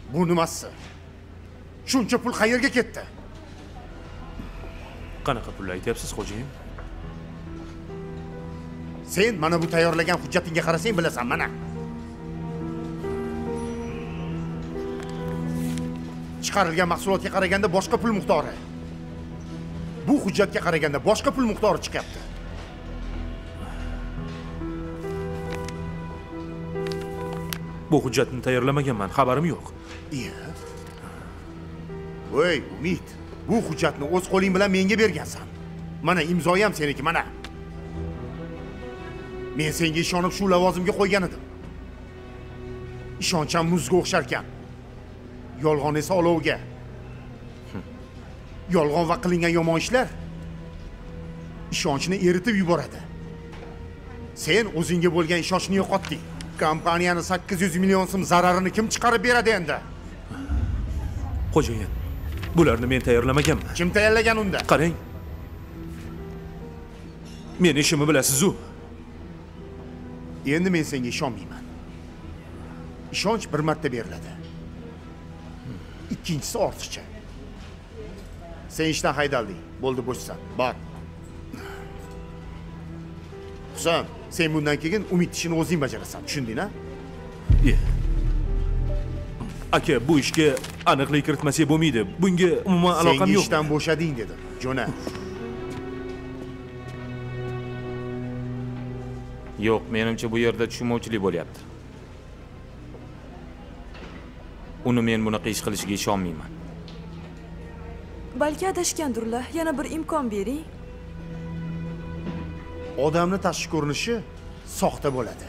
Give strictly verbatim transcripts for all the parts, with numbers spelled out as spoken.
Bu nimasi? Shuncha pul qayerga ketdi? Qanaqa pul aytyapsiz, xo'jayin? Sen mana bu tayyorlagan hujjatingga qarasang bilasan, mana. Chiqarilgan mahsulotga qaraganda boshqa pul miqdori. Bu hujjatga qaraganda boshqa pul miqdori chiqyapti. Bu hujjatni tayyorlamaganman, xabarim yo'q. Iya. Voy, Umid, bu hujjatni o'z qo'ling bilan menga bergansan. Mana imzoyi ham seniki, mana. Men senga ishonib shu lavozimga qo'ygan edim. Ishoncham muzga o'xshar ekan. Yolg'on esa olovga. Yolg'on va qilingan yomon ishlar ishonchni eritib yuboradi. Sen o'zingga bo'lgan ishonchni yo'qotding. Kompaniyani sakkiz yuz million so'm zararini kim chiqarib beradi endi? Xo'jayin, bularni men tayyorlamaganman. Kim tayyorlagan unda? Qarang. Men ishimni bilasiz-ku. Endi men senga ishonmayman. Ishonch bir marta beriladi. Ikkinchisi ortiqcha. Sen ishdan haydalding. Bo'ldi, bo'shsan. Bor. Husan, sen bundan keyin Umid ishini o'zing bajarasan, tushunding-a? Ye. Aka, bu ishga aniqlik kiritmasak bo'lmaydi. Bunga umuman aloqam yo'q. Sen ishdan bo'shading dedim. Jo'na. Yo'q, menimcha bu yerda tushunmovchilik bo'lyapti. Uni men bunaqa ish qilishiga ishonmayman. Balki adashgandirlar. Yana bir imkon bering. Odamni tashqi ko'rinishi soxta bo'ladi.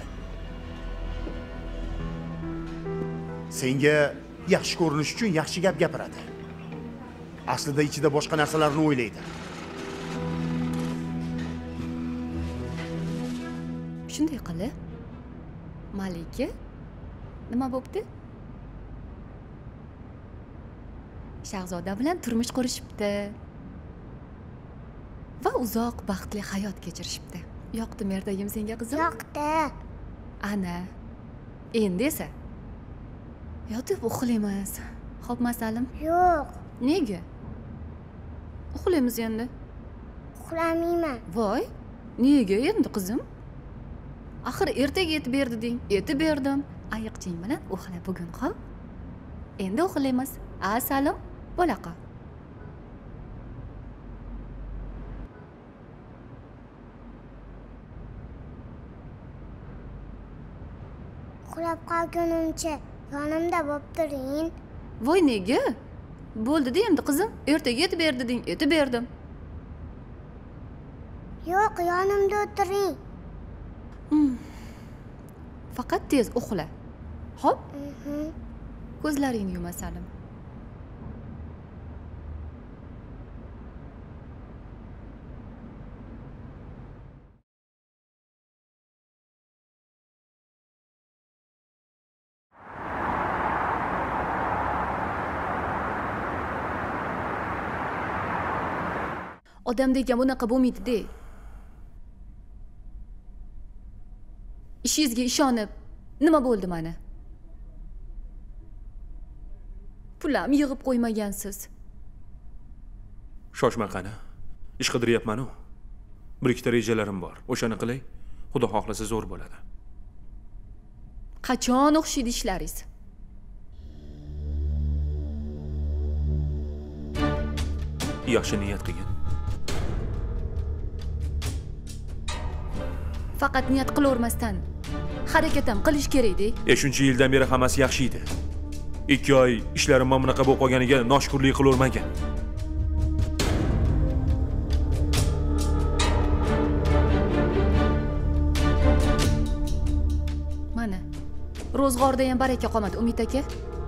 Senga yaxshi ko'rinish uchun yaxshi gap gapiradi. Aslida ichida boshqa narsalarni o'ylaydi. Shunday qilib, Malika nima bo'pti? Shahzoda bilan turmush qurishibdi. Va uzoq baxtli hayot kechirishibdi. Yoqdimi erdagim senga qizim? Yoqdi. Ana. Endi esa yotib uxlaymiz. Xo'pmi, Salim? Yo'q. Nega? Uxlaymiz endi. Uxlamayman. Voy, nega endi qizim? Axir ertaga yetib berdi deng. Yetib berdim. Ayiqching bilan uxla bugun, xo'p? Endi uxlaymiz. A, Salim, bo'laqa. Uxlab qolgunimcha yonimda bo'lib turing. Voy, nega? Bo'ldi-da endi qizim. Ertaga yetib berdi deng. Yetib berdim. Yo'q, yonimda o'tiring. Hmm. Faqat tez uxla. Xo'p? Mhm. Ko'zlaringni yuma, Salim. Odam degan bunaqa bo'lmaydi-da. Ishingizga ishonib, nima bo'ldi mana? Pulam yig'ib qo'ymagansiz. Shoshma qani. Ish qidiryapman-ku. Bir ikkita rejalarim bor. O'shani qilay. Xudo xohlasa zo'r bo'ladi. Qachon o'xshaydi ishlaringiz? Yaxshi niyat qilgin. Faqat niyat qilavermasdan harakat ham qilish kerak-da. E shuncha yildan beri hammasi yaxshi edi. ikki oy ishlarim mana bunaqa bo'lib qolganiga noshukrlik qilavermagan. Mana, ro'zg'orda ham baraka qolmadi, Umid aka.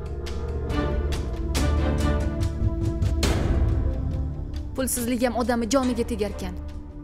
Pulsizlik ham odamni joniga tegar ekan.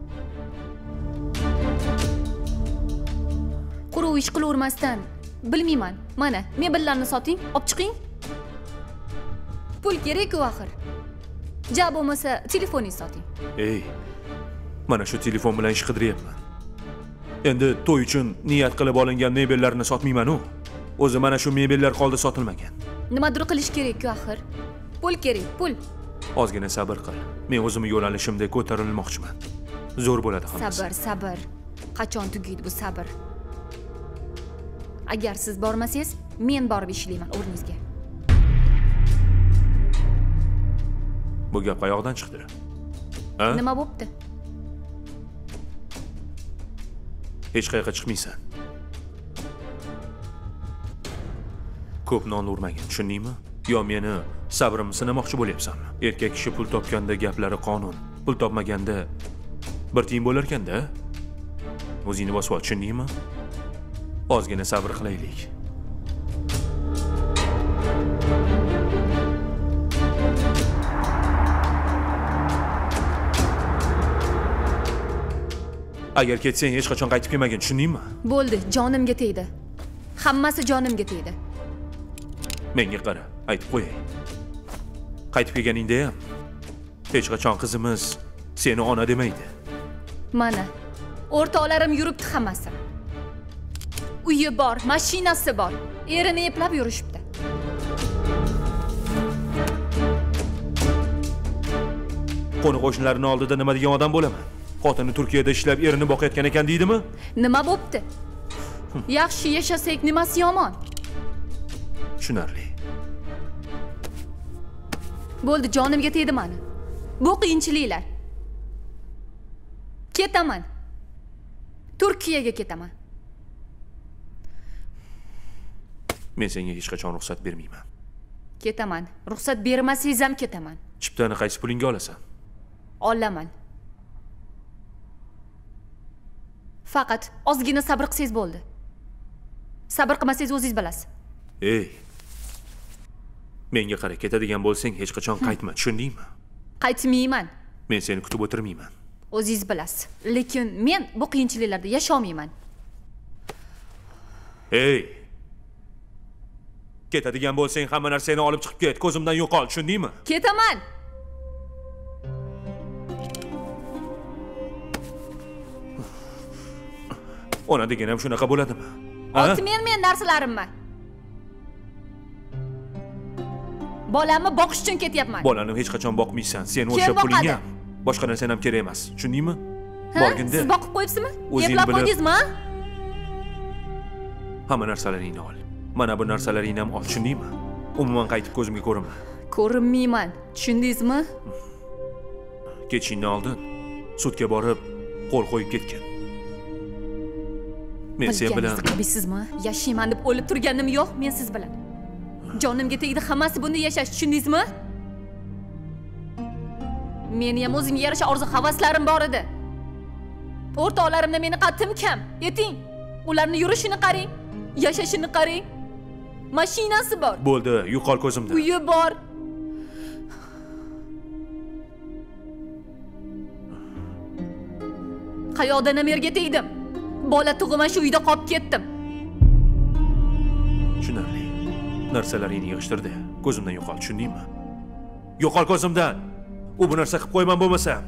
Quruq ish qilavermasdan, bilmayman. Mana, mebellarni soting, olib chiqing. Pul kerak-ku axir. Ja bo'lmasa, telefoningizni soting. Ey, mana shu telefon bilan ish qidiryapman. Endi to'y uchun niyat qilib olingan mebellarni sotmayman-ku. O'zi mana shu mebellar qoldi sotilmagan. Nimadir qilish kerak-ku axir. Pul kerak, pul. Ozgina sabr qil. Men o'zimni yo'nalishimda ko'tarilmoqchiman. Zo'r bo'ladi hammasi. Sabr, sabr. Qachon tugaydi bu sabr? Agar siz bormasangiz, men borib ishlayman o'rningizga. Bu gap qayoqdan chiqdi? Ha? Nima bo'pti? Hech qayerga chiqmaysan. Ko'p non urmagin, tushundingmi? Yo meni sabrimni sinamoqchi bo'lyapsanmi? Erkak kishi pul topganda gaplari qonun, pul topmaganda bir tiyin bo'lar ekanda. O'zingni bosib ol, tushundingmi? Ozgina sabr qilaylik. Agar ketsang hech qachon qaytib kelmagin, tushundingmi? Bo'ldi, jonimga tegdi. Hammasi jonimga tegdi. Menga qara, aytib qo'yay. Qaytib kelganingda ham hech qachon qizimiz seni ona demaydi. Mana, o'rtoqlarim yuribdi hammasi. Uyi bor, mashinasi bor. Erini eplab yurishibdi. Qo'ni-qo'shnilarning oldida nima degan odam bo'laman? Xotini Turkiyada ishlab erini boqayotgan ekan deydimi? Nima bo'pti? Yaxshi yashasak nimasi yomon? Tushunarli. Bo'ldi, jonimga tegdi mani. Bu qiyinchiliklar. Ketaman. Turkiyaga ketaman. Men senga hech qachon ruxsat bermayman. Ketaman. Ruxsat bermasangiz ham ketaman. Chiptani qaysi pulingga olasan? Olaman. Faqat ozgina sabr qilsangiz bo'ldi. Sabr qilmasangiz o'zingiz bilasiz. Ey. Menga qara, ketadigan bo'lsang hech qachon qaytma, tushundingmi? Qaytmayman. Men seni kutib o'tirmayman. O'zingiz bilasiz. Lekin men bu qiyinchiliklarda yasha olmayman. Ey. Ketadigan bo'lsang hamma narsani olib chiqib ket, ko'zimdan yo'qol, tushundingmi? Ketaman. Ona degan ham shunaqa bo'ladimi? Otmen men narsalarimmi? Bolamni boqish uchun ketyapman. Bolani hech qachon boqmaysan. Sen o'sha puling ham, boshqa narsa ham kerak emas. Tushundingmi? Borginda. Siz boqib qo'yibsizmi? O'zing Eplab bilib- qo'ydingizmi? Hamma narsalaringni ol. Mana bu narsalaringni ham ol, tushundingmi? Umuman qaytib ko'zimga ko'rinma. Ko'rinmayman. Tushundingizmi? Ketishingdan oldin sudga borib qo'l qo'yib ketgin. Men sen bilan Bilganingizni yashayman deb o'lib turganim yo'q, men siz bilan. Jonimga tegdi hammasi bunda yashash, tushundingizmi? Meni ham o'zimga yarasha orzu-havaslarim bor edi. O'rtoqlarimda meni qattim kam. Yeting. Ularni yurishini qarang, yashashini qarang. Mashinasi bor. bo'ldi, yo'qol ko'zimdan. Uyi bor. Qayoqdan ham yerga tegdim. Bola tug'man shu uyda qolib ketdim. Tushunarli. Narsalaringni yig'ishtirdi. Ko'zimdan yo'qol, tushundingmi? Yo'qol ko'zimdan. U bu narsa qilib qo'yman bo'lmasam.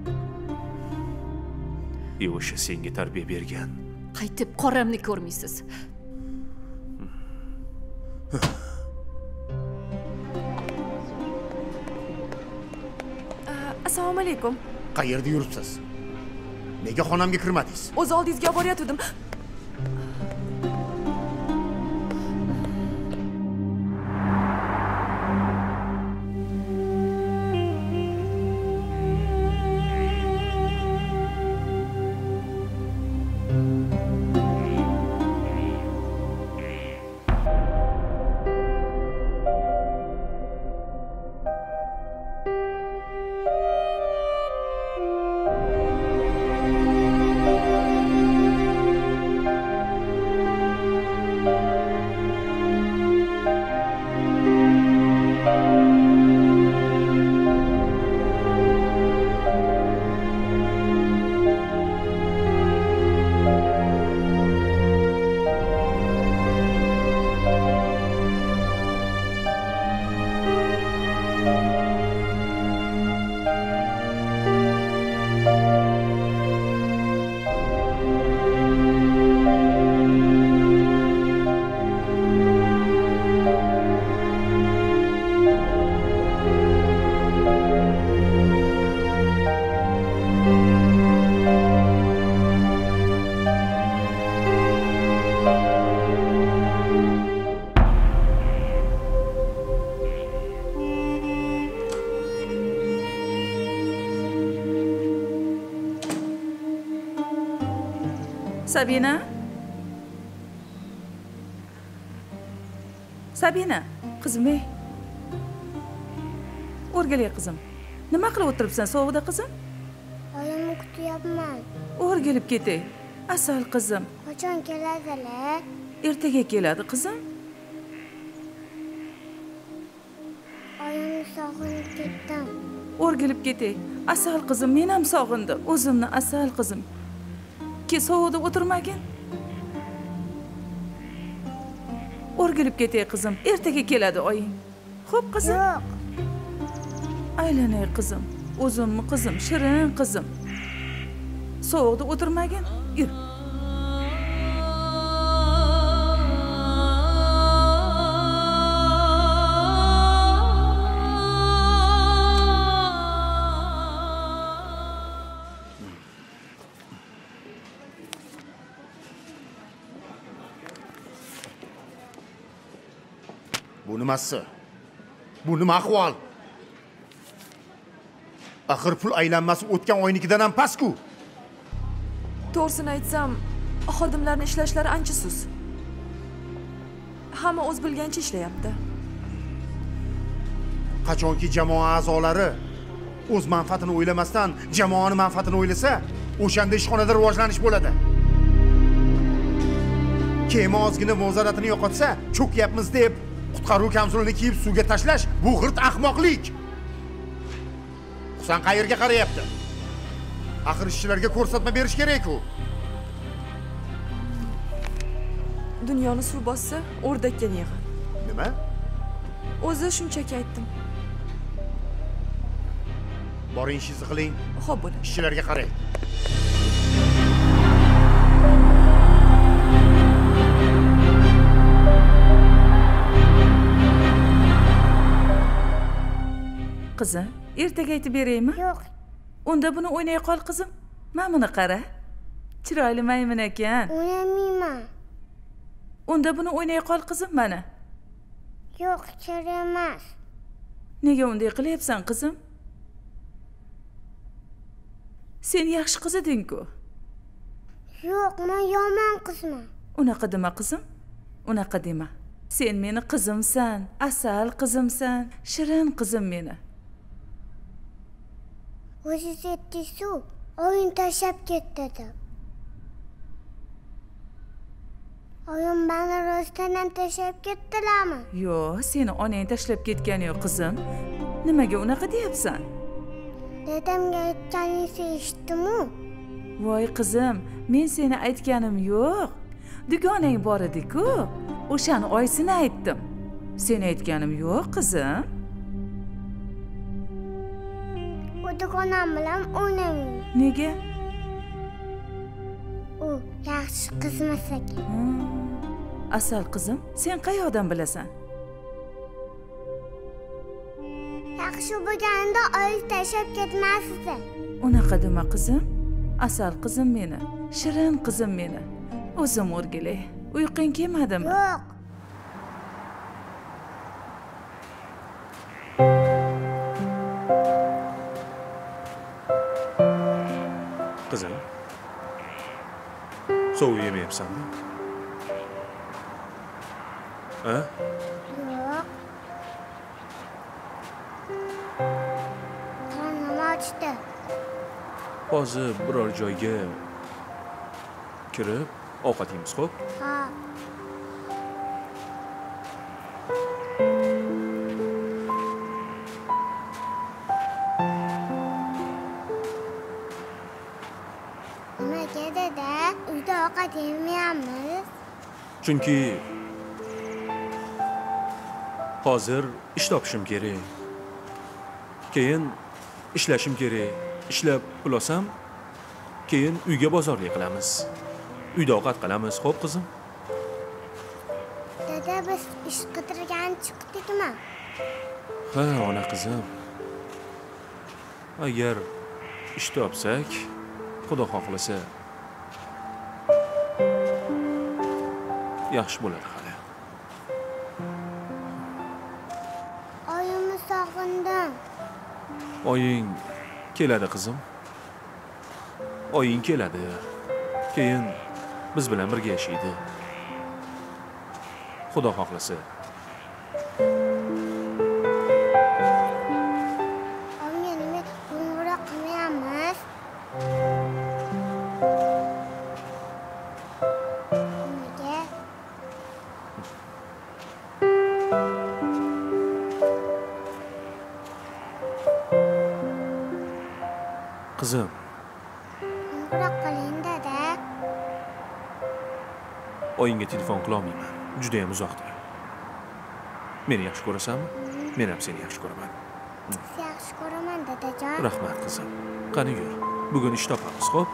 E o'sha senga tarbiya bergan. Qaytib qoramni ko'rmaysiz. Assalomu alaykum. Qayerda yuribsiz? Nega xonamga kirmadingiz? O'z oldingizga olib borayotgandim. Sabina? Sabina, qizim ey. O'rgilay qizim. Nima qilib o'tiribsan sovuqda qizim? Oyimni kutyapman. O'rgilib ketay. Asal qizim. Qachon keladilar? Ertaga keladi qizim. Oyimni sog'inib ketdim. O'rgilib ketay. Asal qizim, men ham sog'indim. O'zimni asal qizim. Ke sovuqda o'tirmagin. O'rgilib ketay qizim. Ertaga keladi oying. Xo'p qizim. Yo'q. Aylanay qizim. O'zimni qizim, shirin qizim. Sovuqda o'tirmagin. Yur. Bu nimasi? Bu nima ahvol? Axir pul aylanmasi o'tgan oynikidan ham past-ku. To'g'risini aytsam, xodimlarning ishlashlari ancha sust. Hamma o'z bilgancha ishlayapti. Qachonki jamoa a'zolari o'z manfaatini o'ylamasdan jamoaning manfaatini o'ylasa, o'shanda ishxonada rivojlanish bo'ladi. Kema ozgina mozaratini yo'qotsa, cho'kyapmiz deb qutqaruv kamzulini kiyib suvga tashlash bu g'irt ahmoqlik. Husan qayerga qarayapti? Axir ishchilarga ko'rsatma berish kerak-ku. Dunyoni suv bossa, o'rdakka yig'in. Nima? O'zi shunchaki aytdim. Boring ishingizni qiling. Xo'p bo'ladi. Ishchilarga qarang. Qizim, ertaga aytib beraymi? Yo'q. Unda buni o'ynay qol qizim. Mana buni qara. Chiroyli maymun ekan. O'ynamayman. Unda buni o'ynay qol qizim mana. Yo'q, kerak emas. Nega unday qilyapsan qizim? Sen yaxshi qiz eding-ku. Yo'q, men yomon qizman. Unaqa dema qizim. Unaqa dema. Sen meni qizimsan, asal qizimsan, shirin qizim meni. O'zingiz aytdingiz-ku, oyim tashlab ketdi deb. Oyim meni rostdan ham tashlab ketdilarmi? Yo'q, seni onang tashlab ketgani yo'q qizim. Nimaga unaqa deyapsan? Dadamga aytganingizni eshitdim-ku. Voy qizim, men seni aytganim yo'q. Dugonang bor edi-ku. O'shani oysini aytdim. Seni aytganim yo'q qizim. U dugonam bilan o'ynamayman. Nega? U yaxshi qizmas ekan. Hmm. Asal qizim, sen qayoqdan bilasan? Yaxshi bo'lganda oyingiz tashlab ketmasdi. Unaqa dema qizim. Asal qizim meni, shirin qizim meni. O'zim o'rgilay. Uyqung kelmadimi? Yo'q. Qizim. Sovuq yemayapsanmi? Ha? Yo'q. Qornim ochdi. Hozir biror joyga kirib ovqat yeymiz, xo'p? Ha. Nimaga dada? Uyda ovqat yemayapmiz. Chunki hozir ish topishim kerak. Keyin ishlashim kerak. Ishlab pul olsam, keyin uyga bozorlik qilamiz. Uyda ovqat qilamiz, xo'p qizim? Dada, biz ish qidirgan chiqdikmi? Ha, ona qizim. Agar ish topsak, Xudo xohlasa yaxshi bo'ladi hali. Oyimni sog'indim. Oying keladi qizim. Oying keladi. Keyin biz bilan birga yashaydi. Xudo xohlasa. Oyimga nima qo'ng'iroq qilmayapmiz? Nimaga? Qizim, Qo'ng'iroq qiling dada. oyingga telefon qila olmayman. Juda ham uzoqda. Meni yaxshi ko'rasanmi? Men ham seni yaxshi ko'raman. Sizni yaxshi ko'raman dadajon. Rahmat qizim. Qani yur. Bugun ish topamiz, xo'p?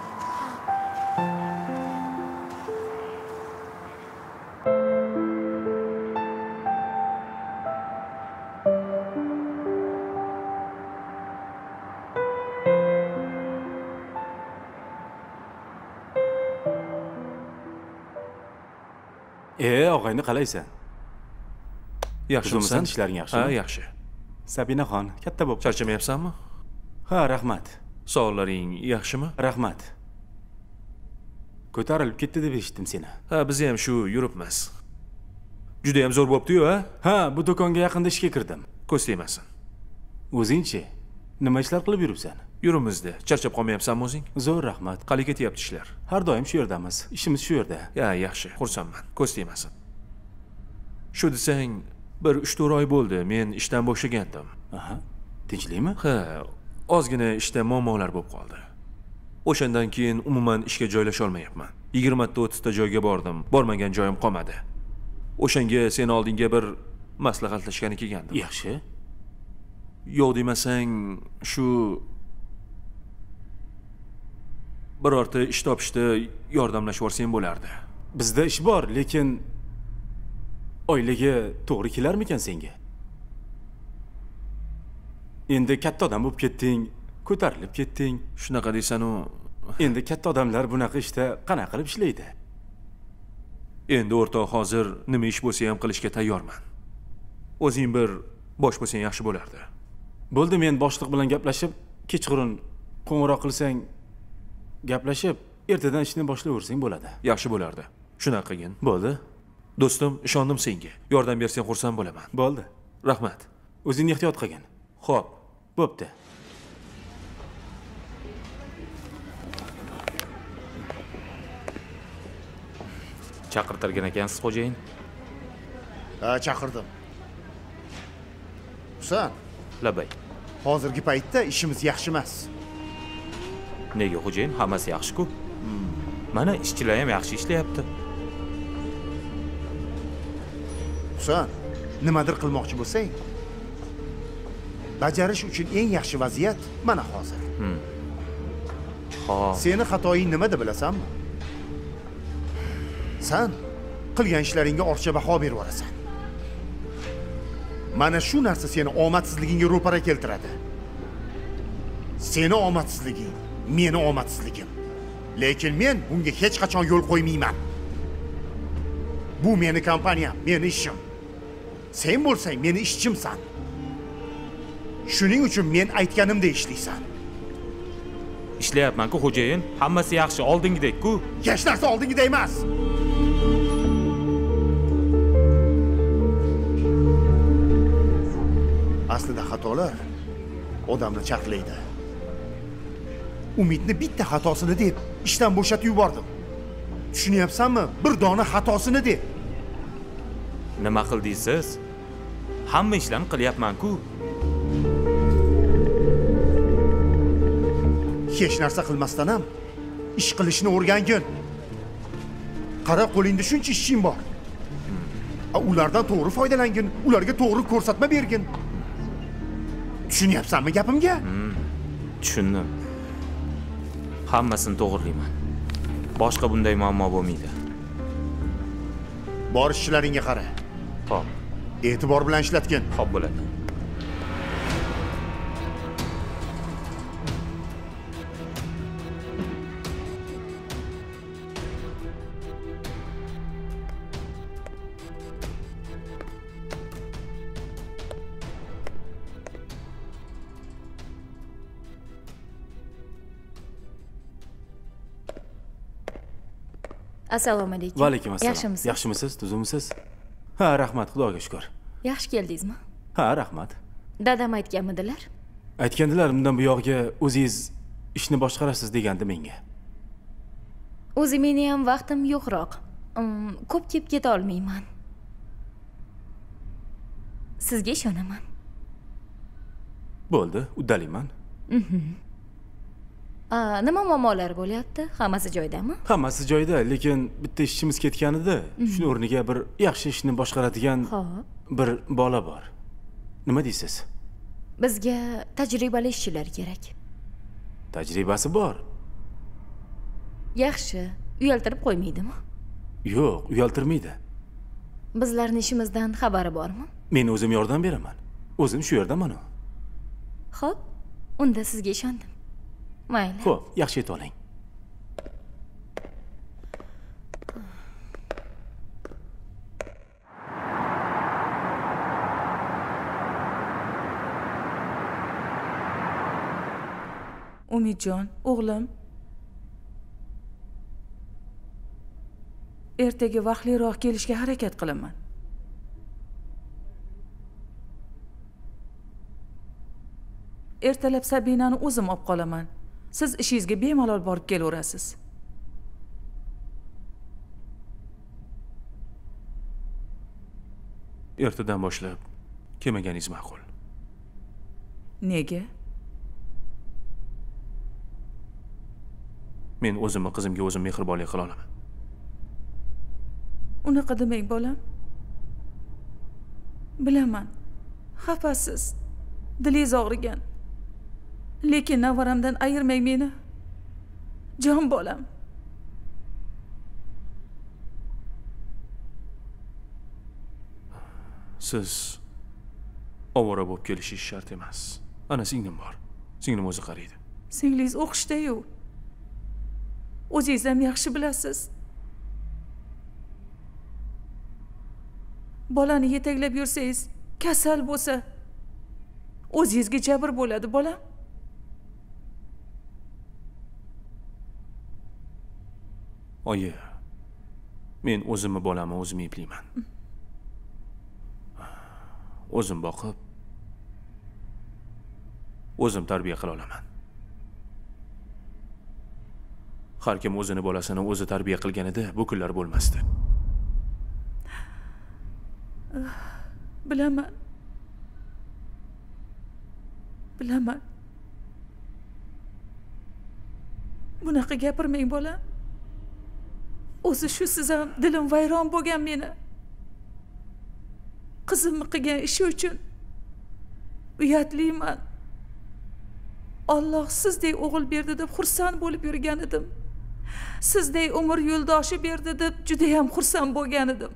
E, og'ayni qalaysan? Yaxshimisan? O'zimizdan ishlaring yaxshimi? Ha, yaxshi. Sabinaxon, katta bo'p. Charchamayapsanmi? Ha, rahmat. Sog'laring yaxshimi? Rahmat. Ko'tarilib ketdi deb eshitdim seni. Ha, biz ham shu yuribmiz. Juda ham zo'r bo'pti-yu, ha? Ha, bu do'konga yaqinda ishga kirdim. Ko'z tegmasin. O'zingchi, nima ishlar qilib yuribsan? Yurimizda. Charchab qolmayapsanmi o'zing? Zo'r rahmat. Qalay ketyapti ishlar? Har doim shu yerdamiz. Ishimiz shu yerda. Ya, yaxshi. Xursandman. Ko'z tegmasin. Shu desang, bir uch to'rt oy bo'ldi men ishdan bo'shagandim. Aha. Tinchlikmi? Ha, ozgina ishda muammolar bo'lib qoldi. O'shandan keyin umuman ishga joylasha olmayapman. yigirma ta o'ttiz ta joyga bordim, bormagan joyim qolmadi. O'shanga sen oldinga bir maslahatlashgani kelgandim. Yaxshi. Yo'q demasang, shu birorta ish topishda yordamlashib yuborsang bo'lardi. Bizda ish bor, lekin oilaga to'g'ri kelarmikan senga? Endi katta odam bo'lib ketding, ko'tarilib ketding. Shunaqa deysan-u, Endi katta odamlar bunaqa ishda qanaqa qilib ishlaydi? endi o'rtoq hozir nima ish bo'lsa ham qilishga tayyorman. O'zing bir bosh bo'lsang yaxshi bo'lardi. Bo'ldi, men boshliq bilan gaplashib, kechqurun qo'ng'iroq qilsang, gaplashib, ertadan ishni boshlayversang bo'ladi. Yaxshi bo'lardi. Shunaqa qilgin. Bo'ldi. Do'stim, ishondim senga. Yordam bersang xursand bo'laman. Bo'ldi. Rahmat. O'zingni ehtiyot qilgin. Xo'p. Bo'pti. Chaqirtirgan ekansiz, xo'jayin. Ha, chaqirdim. Husan, Labay. hozirgi paytda ishimiz yaxshi emas. Nega xo'jayin? Hammasi yaxshi-ku. Mana ishchilar ham yaxshi ishlayapti. Husan, nimadir qilmoqchi bo'lsang, bajarish uchun eng yaxshi vaziyat mana hozir. Xo'p. Seni xatoying nimada bilasanmi? Sen qilgan ishlaringga ortiqcha baho berib yuborasan. Mana shu narsa seni omadsizligingga ro'para keltiradi. Seni omadsizliging, meni omadsizligim. Lekin men bunga hech qachon yo'l qo'ymayman. Bu meni kompaniyam, meni ishim. Sen bo'lsang meni ishchimsan. Shuning uchun men aytganimda ishlaysan. Ishlayapman-ku xo'jayin. Hammasi yaxshi, oldingidek-ku. Hech narsa oldingida emas. Aslida xatolar odamni charxlaydi. Umidni bitta xatosini deb ishdan bo'shatib yubordim. Tushunyapsanmi? Bir dona xatosini deb. Nima qildingiz? Hamma ishlarni qilyapman-ku. Hech narsa qilmasdan ham ish qilishni o'rgangin. Qara, qo'lingda shuncha ishing bor. Ulardan to'g'ri foydalangin, ularga to'g'ri ko'rsatma bergin. Tushunyapsanmi gapimga? Tushundim. Hammasini to'g'rilayman. Boshqa bunday muammo bo'lmaydi. Bor ishlaringga qara. Xo'p, E'tibor bilan ishlatgin. xo'p bo'ladi. Assalomu alaykum. Va alaykum assalom. Yaxshimisiz? Yaxshimisiz? Tuzukmisiz? Ha, rahmat, Xudoga shukr. Yaxshi keldingizmi? Ha, rahmat. Dadam aytganmidilar? Aytgandilar, bundan bu yog'iga o'zingiz ishni boshqarasiz degandi menga. O'zi meni ham vaqtim yo'qroq. Mm, ko'p kelib keta olmayman. Sizga ishonaman. Bo'ldi, uddalayman. Aa, nima muammolar bo'lyapti? Hammasi joyidami? Hammasi joyida, lekin bitta ishchimiz ketgan edi. Shuning o'rniga bir yaxshi ishni boshqaradigan Xo'p. bir bola bor. Nima deysiz? Bizga tajribali ishchilar kerak. Tajribasi bor. Yaxshi, uyaltirib qo'ymaydimi? Yo'q, uyaltirmaydi. Bizlarning ishimizdan xabari bormi? Men o'zim yordam beraman. O'zim shu yerdaman. Xo'p, unda sizga ishondim. Mayli. Xo'p, yaxshi yetib oling. Umidjon, o'g'lim. Ertaga vaqtliroq kelishga harakat qilaman. Ertalab Sabinani o'zim olib qolaman. Siz ishingizga bemalol borib kelaverasiz. Ertadan boshlab kelmaganingiz ma'qul. Nega? Men o'zimni qizimga o'zim mehribonlik qila olaman. Unaqa demang, bolam. Bilaman. Xafasiz. Dilingiz og'rigan. Lekin navaramdan ayirmang meni. Jon bolam. Siz ovora bo'lib kelishingiz shart emas. Ana singlim bor. Singlim o'zi qaraydi. Singlingiz o'qishda-yu. O'zingiz ham yaxshi bilasiz. Bolani yetaklab yursangiz, kasal bo'lsa, o'zingizga jabr bo'ladi, bolam. Oyi, men o'zimni bolamni o'zim eplayman. O'zim boqib, o'zim tarbiya qila olaman. Har kim o'zini bolasini o'zi tarbiya qilganida bu kunlar bo'lmasdi. Bilaman. Bilaman. Bunaqa gapirmang, bolam. O'zi shu siz ham dilim vayron bo'lgan meni. Qizimni qilgan ishi uchun uyatliman. Alloh sizdek o'g'il berdi deb xursand bo'lib yurgan edim. Sizdek umr yo'ldoshi berdi deb juda ham xursand bo'lgan edim.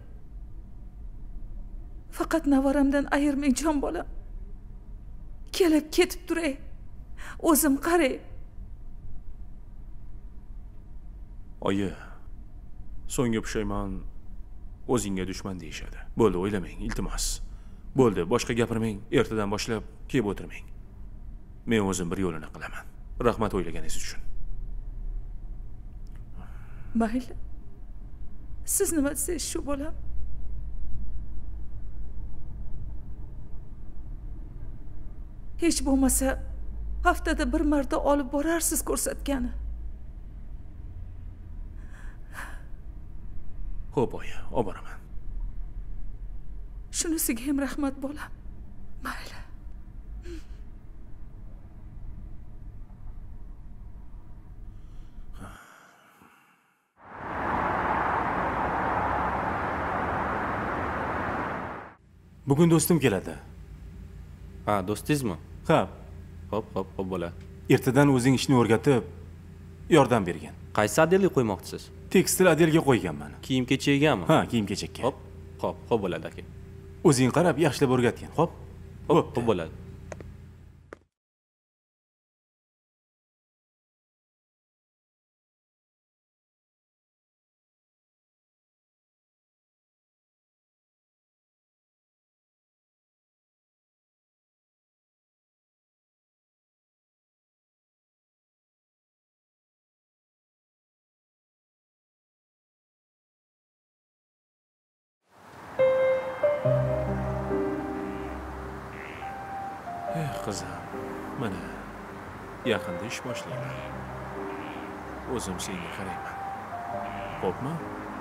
Faqat navaramdan ayirmang, jon bolam. Kelib ketib turay. O'zim qaray. Oyi, so'nggi pushaymon o'zingga dushman deyishadi. Bo'ldi, o'ylamang, iltimos. Bo'ldi, boshqa gapirmang, ertadan boshlab kelib o'tirmang. Men o'zim bir yo'lini qilaman. Rahmat o'ylaganingiz uchun. Mayli. Siz nima desangiz shu, bolam. Hech bo'lmasa haftada bir marta olib borarsiz ko'rsatgani. Xo'p, oyi, olib boraman. Shunisiga ham rahmat, bolam. Mayli. Bugun do'stim keladi. Ha, do'stingizmi? Ha, Hop, hop, hop bo'ladi. ertadan o'zing ishni o'rgatib yordam bergan. Qaysi oddelga qo'ymoqchisiz? Tekstil oddelga qo'yganman. Kiyim-kechakgami? Ha, kiyim-kechakka. Hop, hop, hop bo'ladi aka. O'zing qarab yaxshilab o'rgatgan. Hop. Hop, hop bo'ladi. qizim, mana yaqinda ish boshlayman. O'zim senga qarayman. Xo'pmi?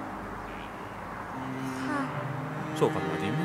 Ha. Sovqatmadingmi?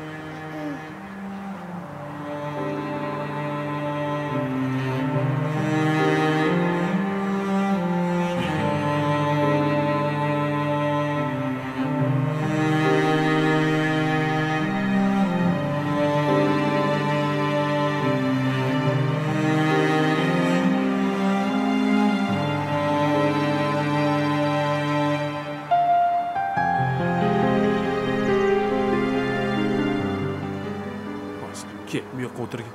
Kel, bu yoqqa o'tirgin.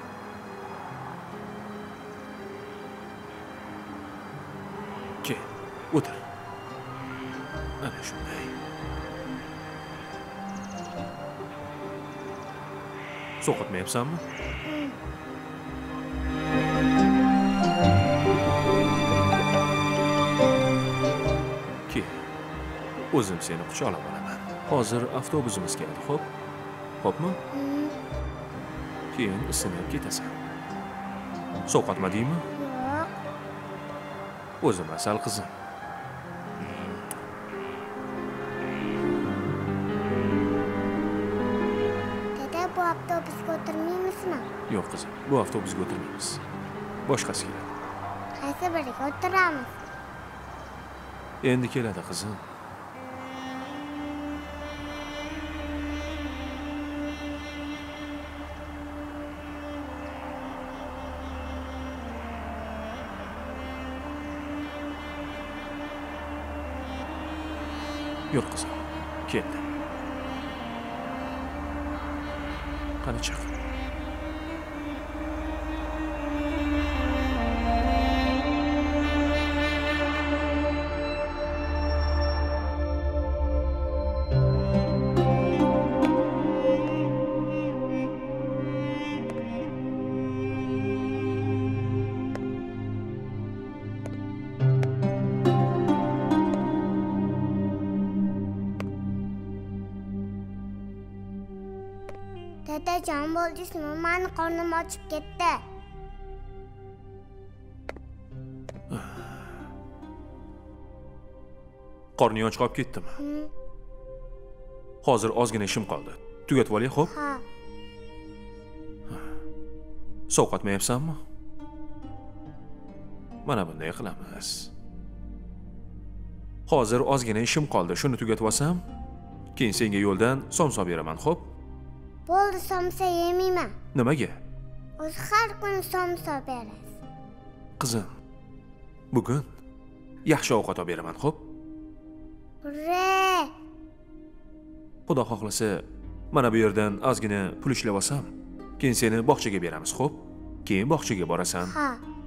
Kel, o'tir. Ana shunday. Sovqatmayapsanmi? Kel, o'zim seni quchoqlab olaman. Hozir avtobusimiz keladi, xo'p? Xo'pmi? Keyin isinib ketasan. Sovqatmadingmi? Yo'q. O'zim asal qizim. Dada, bu avtobusga o'tirmaymizmi? Yo'q qizim, bu avtobusga o'tirmaymiz. Boshqasi keladi. Qaysi biriga o'tiramiz? Endi keladi qizim. Yur qizim, keldi. Qani chiq. Dadajon bo'ldingizmi? Meni qornim ochib ketdi. Qorning och qolib ketdimi? Hozir ozgina ishim qoldi. Tugatib olay, xo'p? Ha. Sovqatmayapsanmi? Mana bunday qilamiz. Hozir ozgina ishim qoldi. Shuni tugatib olsam, keyin senga yo'ldan somsa beraman, xo'p? Bo'ldi, somsa yemayman. Nimaga? O'zi har kuni somsa berasiz. Qizim, bugun yaxshi ovqat olib beraman, xo'p? Ure! Xudo xohlasa, mana bu yerdan ozgina pul ishlab olsam, keyin seni bog'chaga beramiz, xo'p? Keyin bog'chaga borasan. Ha.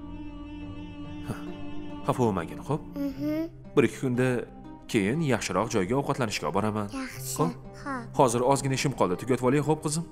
Xafa bo'lmagin, xo'p? Mhm. Bir ikki kunda keyin yaxshiroq joyga ovqatlanishga olib boraman. Yaxshi. Xo'p? Ha. Hozir ozgina ishim qoldi. Tugatib olay, xo'p qizim?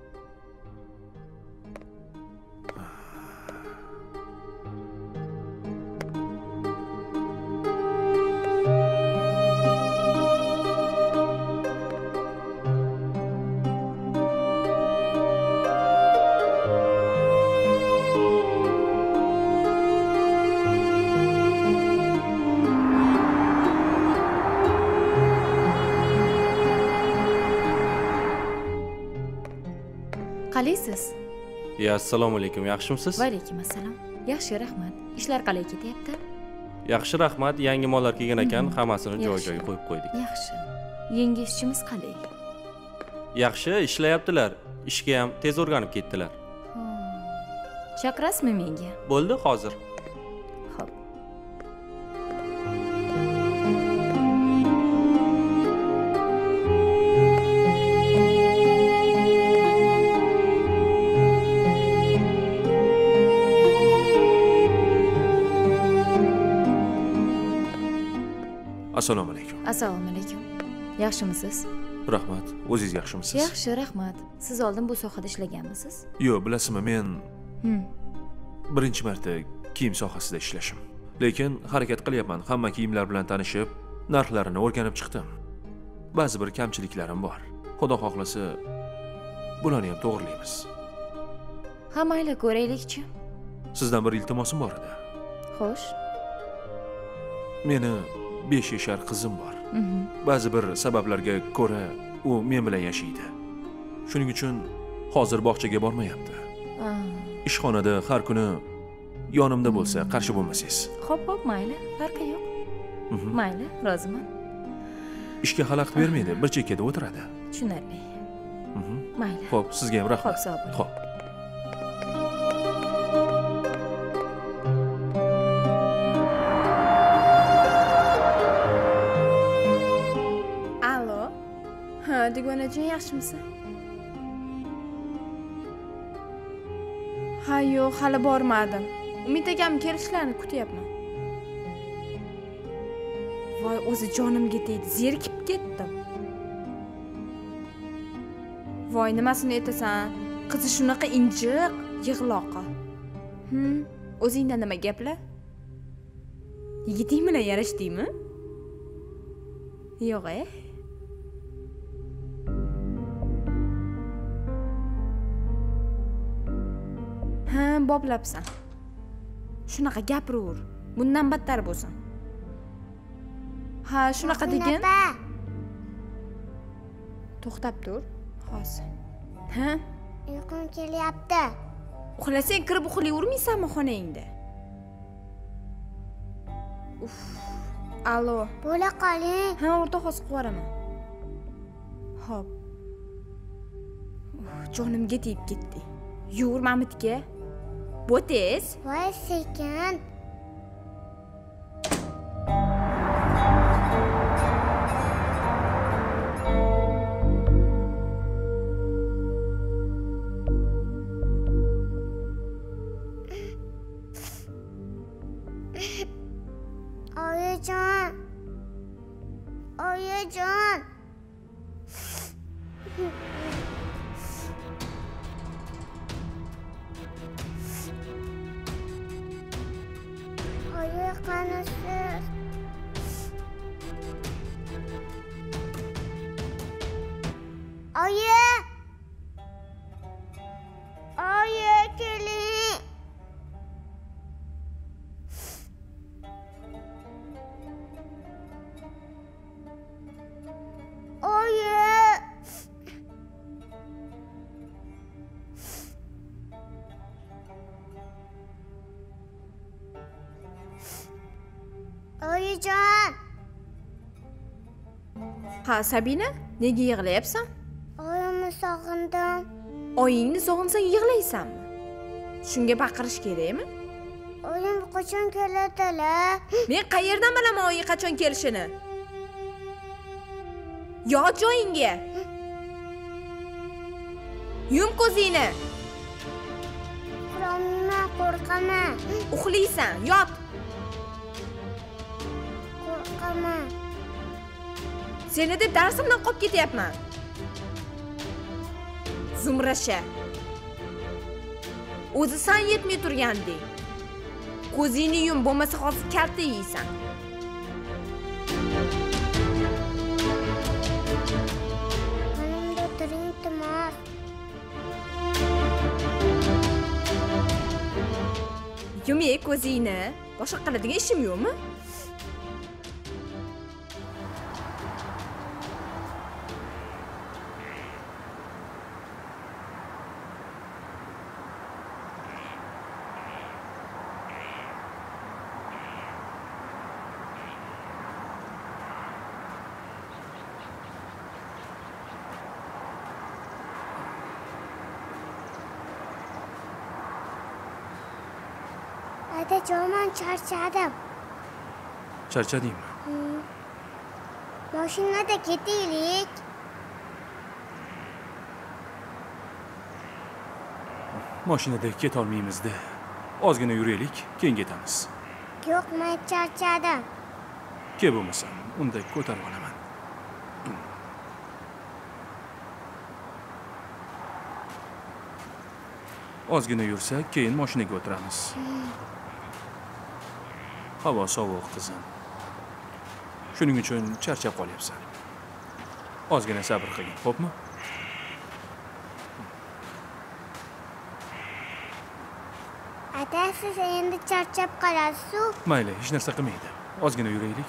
Qalaysiz? Ya, assalomu alaykum. Yaxshimisiz? Va alaykum assalom. Yaxshi, rahmat. Ishlar qalay ketyapti? Yaxshi, rahmat. Yangi mollar kelgan ekan, hammasini joy-joyiga qo'yib qo'ydik. Yaxshi. Yangi ishchimiz qalay? Yaxshi, ishlayaptilar. Ishga ham tez o'rganib ketdilar. Chaqirasizmi menga? Bo'ldi, hozir. Xo'p. Assalomu alaykum. Assalomu alaykum. Yaxshimisiz? Rahmat. O'zingiz yaxshimisiz? Yaxshi, rahmat. Siz oldin bu sohada ishlaganmisiz? Yo'q, bilasizmi, men Hmm. birinchi marta kiyim sohasida ishlashim. Lekin harakat qilyapman. Hamma kiyimlar bilan tanishib, narxlarini o'rganib chiqdim. Ba'zi bir kamchiliklarim bor. Xudo xohlasa, bularni ham to'g'rilaymiz. Ha, mayli, ko'raylikchi. Sizdan bir iltimosim bor edi. Xo'sh. Meni besh yashar qizim bor. Ba'zi bir sabablarga ko'ra u men bilan yashaydi. Shuning uchun hozir bog'chaga bormayapti. Ishxonada har kuni yonimda bo'lsa, qarshi bo'lmasangiz. Xo'p, xo'p, mayli, farqi yo'q. Mayli, roziman. Ishga xalaqit bermaydi, bir chekkada o'tiradi. Tushunarli. Mayli. Xo'p, sizga ham rahmat. Xo'p, sog' bo'ling. Xo'p. Allo. Ha, dugonajon, yaxshimisan? Ha, yo'q, hali bormadim. Umid akam kelishlarini kutyapman. Voy, o'zi jonimga tegdi, zerikib ketdim. Voy, nimasini aytasan? Qizi shunaqa injiq, yig'loqi. Hm, o'zingda nima gaplar? Yigiting bilan yarashdingmi? Yo'q-e. Ha, boblabsan. Shunaqa gapiraver. Bundan battar bo'lsin. Ha, shunaqa degin. To'xtab tur. Hozir. Ha? Uyqum kelyapti. Uxlasang kirib uxlayvermaysanmi xonangda? Uf. Allo. Bo'la qoling. Ha, o'rta hozir qilib Xo'p. Jonimga tegib ketdi. Yur Mamitga. Bu tez. Voy, sekin. Oyajon. Oyajon. Oya, qanisiz? Oya. Oya, keling. Oya. Oyajon. Ha, Sabina, nega yig'layapsan? Oyimni sog'indim. Oyingni sog'insang yig'laysanmi? Shunga baqirish kerakmi? Oyim qachon keladilar? Men qayerdan bilaman oying qachon kelishini? Yot joyingga. Yum ko'zingni. Uxlamayman, qo'rqaman. Uxlaysan, yot. Qo'rqaman. Seni deb darsimdan qolib ketyapman. Zumrasha. O'zi san yetmay turganding. Ko'zingni yum, bo'lmasa hozir kalta yeysan. Yonimda turing, Timur. Yum-ye ko'zingni. Boshqa qiladigan ishim yo'qmi? Otajon, charchadim. Charchadingmi? Mashinada ketaylik. Mashinada keta olmaymiz-da. Ozgina yuraylik, keyin ketamiz. Yo'q, men charchadim. Ke bo'lmasa, unda ko'tarib olaman. Ozgina yursak, keyin mashinaga o'tiramiz. Havo sovuq, qizim. Shuning uchun charchab qolyapsan. Ozgina sabr qiling, xo'pmi? Ota, siz endi charchab qolasiz-ku. Mayli, hech narsa qilmaydi. Ozgina yuraylik.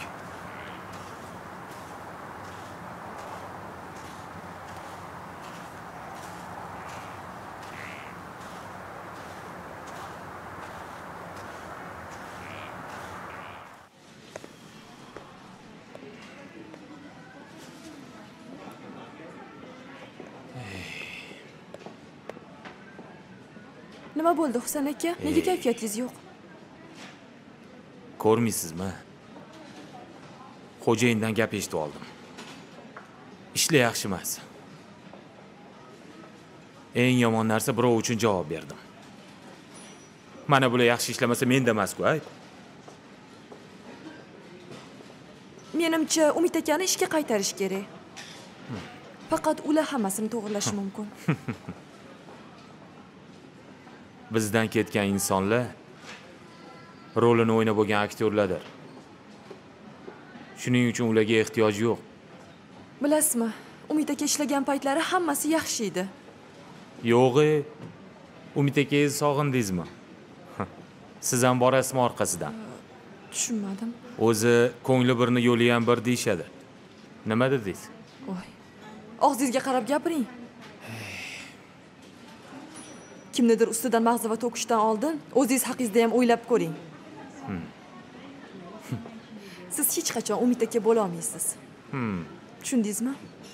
Nima bo'ldi Husan aka? Nega kayfiyatingiz yo'q? Ko'rmaysizmi? Xo'jayindan gap eshitib oldim. Ishlar yaxshi emas. Eng yomon narsa birov uchun javob berdim. Mana bular yaxshi ishlamasa menda emas-ku, ay. Menimcha Umid akani ishga qaytarish kerak. Faqat ular hammasini to'g'rilashi mumkin. Bizdan ketgan insonlar rolini o'ynab bo'lgan aktyorlardir. Shuning uchun ularga ehtiyoj yo'q. Bilasizmi, Umid aka ishlagan paytlari hammasi yaxshi edi. Yo'g'i, Umid akangizni sog'indingizmi? Siz ham borasizmi orqasidan? Tushunmadim. O'zi ko'ngli birni yo'li ham bir deyshadi. Nima dedingiz? Voy. Og'zingizga qarab gapiring. Kimnidir ustidan mag'zava to'kishdan oldin o'zingiz haqingizda ham o'ylab ko'ring. Hmm. Siz hech qachon Umid aka bo'la olmaysiz. Hmm. Tushundingizmi?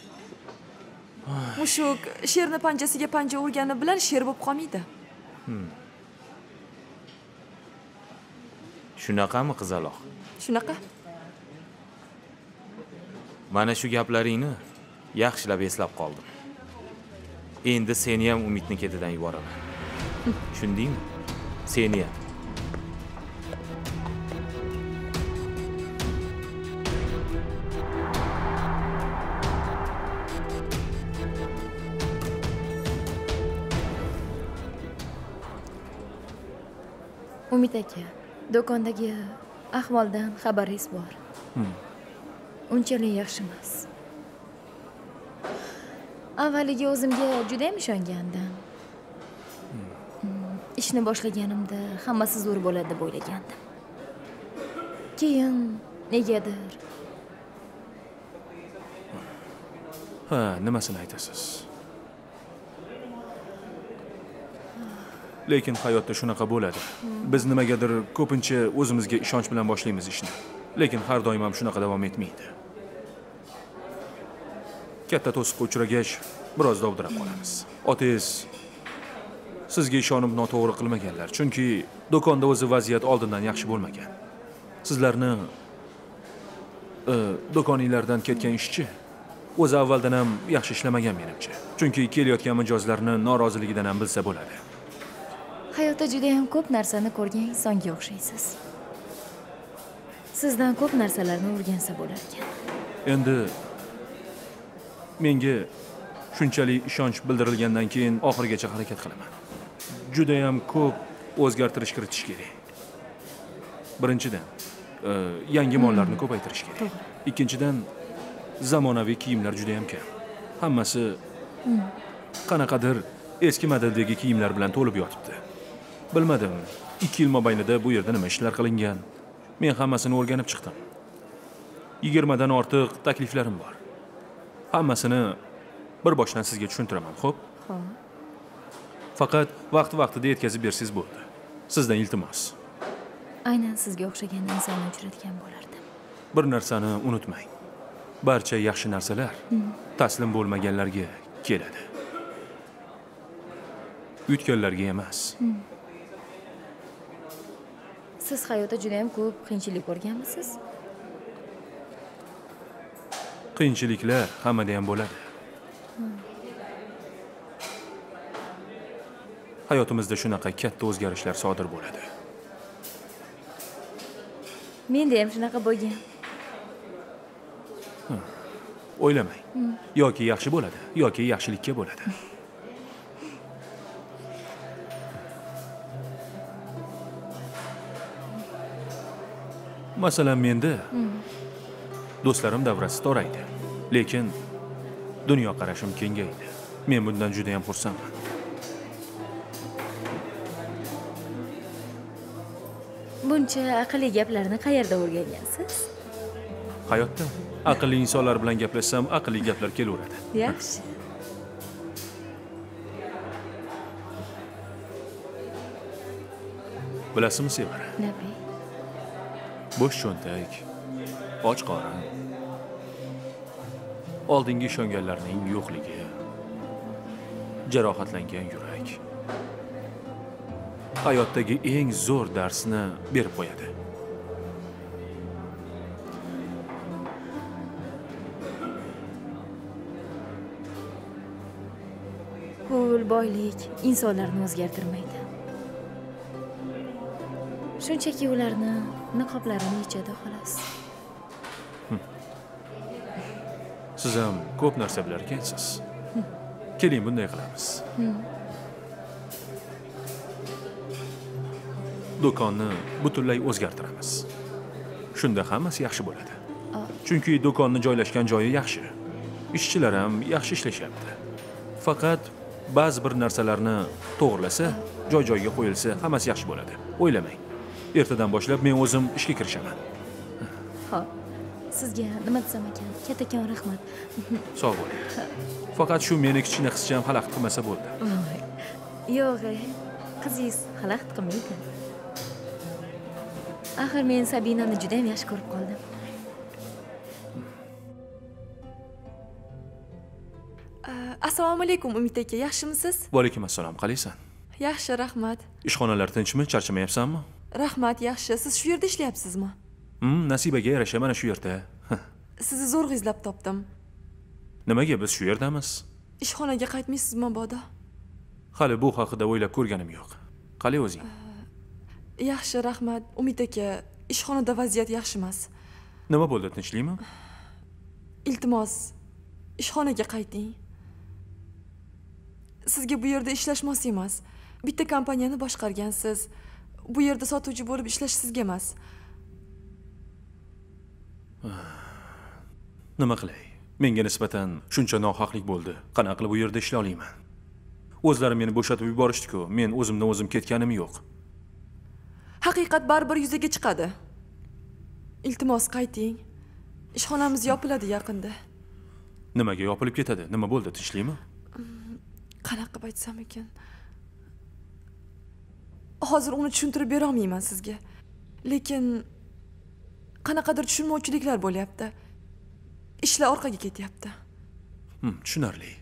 Mushuk sherni panjasiga panja urgani bilan sher bo'lib qolmaydi. Hmm. Shunaqami qizaloq? Shunaqa. Mana shu gaplaringni yaxshilab eslab qoldim. Endi seni ham Umidni ketidan yuboraman. Tushundingmi? Seni ham. Umid aka, do'kondagi ahvoldan xabaringiz bor. Hmm. Unchalik yaxshi emas. Avvaliga o'zimga juda ham ishongandim. Ishni boshlaganimda hammasi zo'r bo'ladi deb o'ylagandim. Keyin negadir. Ha, nimasini aytasiz? Lekin hayotda shunaqa bo'ladi. Biz nimagadir ko'pincha o'zimizga ishonch bilan boshlaymiz ishni. Lekin har doim ham shunaqa davom etmaydi. Katta to'siqqa uchragach, biroz dovdirab qolamiz. Otangiz sizga ishonib noto'g'ri qilmaganlar, chunki do'konda o'zi vaziyat oldindan yaxshi bo'lmagan. Sizlarni e, do'koninglardan ketgan ishchi o'zi avvaldan ham yaxshi ishlamagan menimcha. Chunki kelayotgan mijozlarni noroziligidan ham bilsa bo'ladi. Hayotda juda ham ko'p narsani ko'rgan insonga o'xshaysiz. Sizdan ko'p narsalarni o'rgansa bo'lar ekan. Endi menga shunchalik ishonch bildirilgandan keyin oxirigacha harakat qilaman. Juda ham ko'p o'zgartirish kiritish kerak. Birinchidan, e, yangi mollarni ko'paytirish kerak. Ikkinchidan, zamonaviy kiyimlar juda ham kam. Hammasi qanaqadir eski modeldagi kiyimlar bilan to'lib yotibdi. Bilmadim, ikki yil mobaynida bu yerda nima ishlar qilingan. Men hammasini o'rganib chiqdim. yigirmadan ortiq takliflarim bor. Hammasini bir boshdan sizga tushuntiraman, xo'p? Xo'p. Faqat vaqti-vaqtida yetkazib bersangiz bo'ldi. Sizdan iltimos. Aynan sizga o'xshagan insonni uchratgan bo'lardim. Bir narsani unutmang. Barcha yaxshi narsalar taslim bo'lmaganlarga keladi. Yutganlarga emas. Siz hayotda juda ham ko'p qiyinchilik ko'rganmisiz? Qiyinchiliklar hammada ham bo'ladi. Hayotimizda shunaqa katta o'zgarishlar sodir bo'ladi. Menda ham shunaqa bo'lgan. O'ylamang. Yoki yaxshi bo'ladi, yoki yaxshilikka bo'ladi. Masalan, menda do'stlarim davrasi toraydi, lekin dunyo qarashim kengaydi. Men bundan juda ham xursandman. buncha aqlli gaplarni qayerda o'rgangansiz? Hayotda aqlli insonlar bilan gaplashsam, aqlli gaplar kelaveradi. Yaxshi. Bilasizmi, Sevara? Nima? Bo'sh cho'ntak, och qorin, oldinga ishonganlarning yo'qligi, jarohatlangan yurak hayotdagi eng zo'r darsni berib qo'yadi. Pul, boylik insonlarni o'zgartirmaydi. Shunchaki ularni niqoblarini yechadi xolos. Siz ham ko'p narsa bilar ekansiz. Keling, bunday qilamiz. Do'konni butunlay o'zgartiramiz. Shunda hammasi yaxshi bo'ladi. Chunki do'konni joylashgan joyi yaxshi. Ishchilar ham yaxshi ishlashyapti. Faqat ba'zi bir narsalarni to'g'rilasa, joy-joyiga qo'yilsa, hammasi yaxshi bo'ladi. O'ylamang. Ertadan boshlab men o'zim ishga kirishaman. Xo'p. Sizga nima desam ekan? Kattakon rahmat. Sog' bo'ling. Faqat shu meni kichkina qizcham xalaqit qilmasa bo'ldi. Yo'q, qizingiz xalaqit qilmaydi. Axir men Sabinani juda ham yaxshi ko'rib qoldim. Assalomu alaykum Umid aka, yaxshimisiz? Va alaykum assalom, qalaysan? Yaxshi, rahmat. Ishxonalar tinchmi? Charchamayapsanmi? Rahmat, yaxshi. Siz shu yerda ishlayapsizmi? Hmm, nasibaga yarasha mana shu yerda. Sizni zo'rg'a izlab topdim. Nimaga biz shu yerdamiz? Ishxonaga qaytmaysizmi mabodo? Hali bu haqida o'ylab ko'rganim yo'q. Qalay o'zing? Yaxshi, rahmat. Umid aka, ishxonada vaziyat yaxshi emas. Nima bo'ldi, tinchlikmi? Iltimos, ishxonaga qayting. Sizga bu yerda ishlash mos emas. Bitta kompaniyani boshqargansiz. Bu yerda sotuvchi bo'lib ishlash sizga emas. Nima qilay? Menga nisbatan shuncha nohaqlik bo'ldi. Qanaqa qilib bu yerda ishlay olaman? O'zlari meni bo'shatib yuborishdi-ku, men o'zimdan o'zim ketganim yo'q. Haqiqat baribir yuzaga chiqadi. Iltimos, qayting. Ishxonamiz yopiladi yaqinda. Nimaga yopilib ketadi? Nima bo'ldi, tinchlikmi? Qanaqa qilib aytsam ekan? Hozir uni tushuntirib bera olmayman sizga. Lekin qanaqadir tushunmovchiliklar bo'lyapti. Ishlar orqaga ketyapti. Hmm, tushunarli.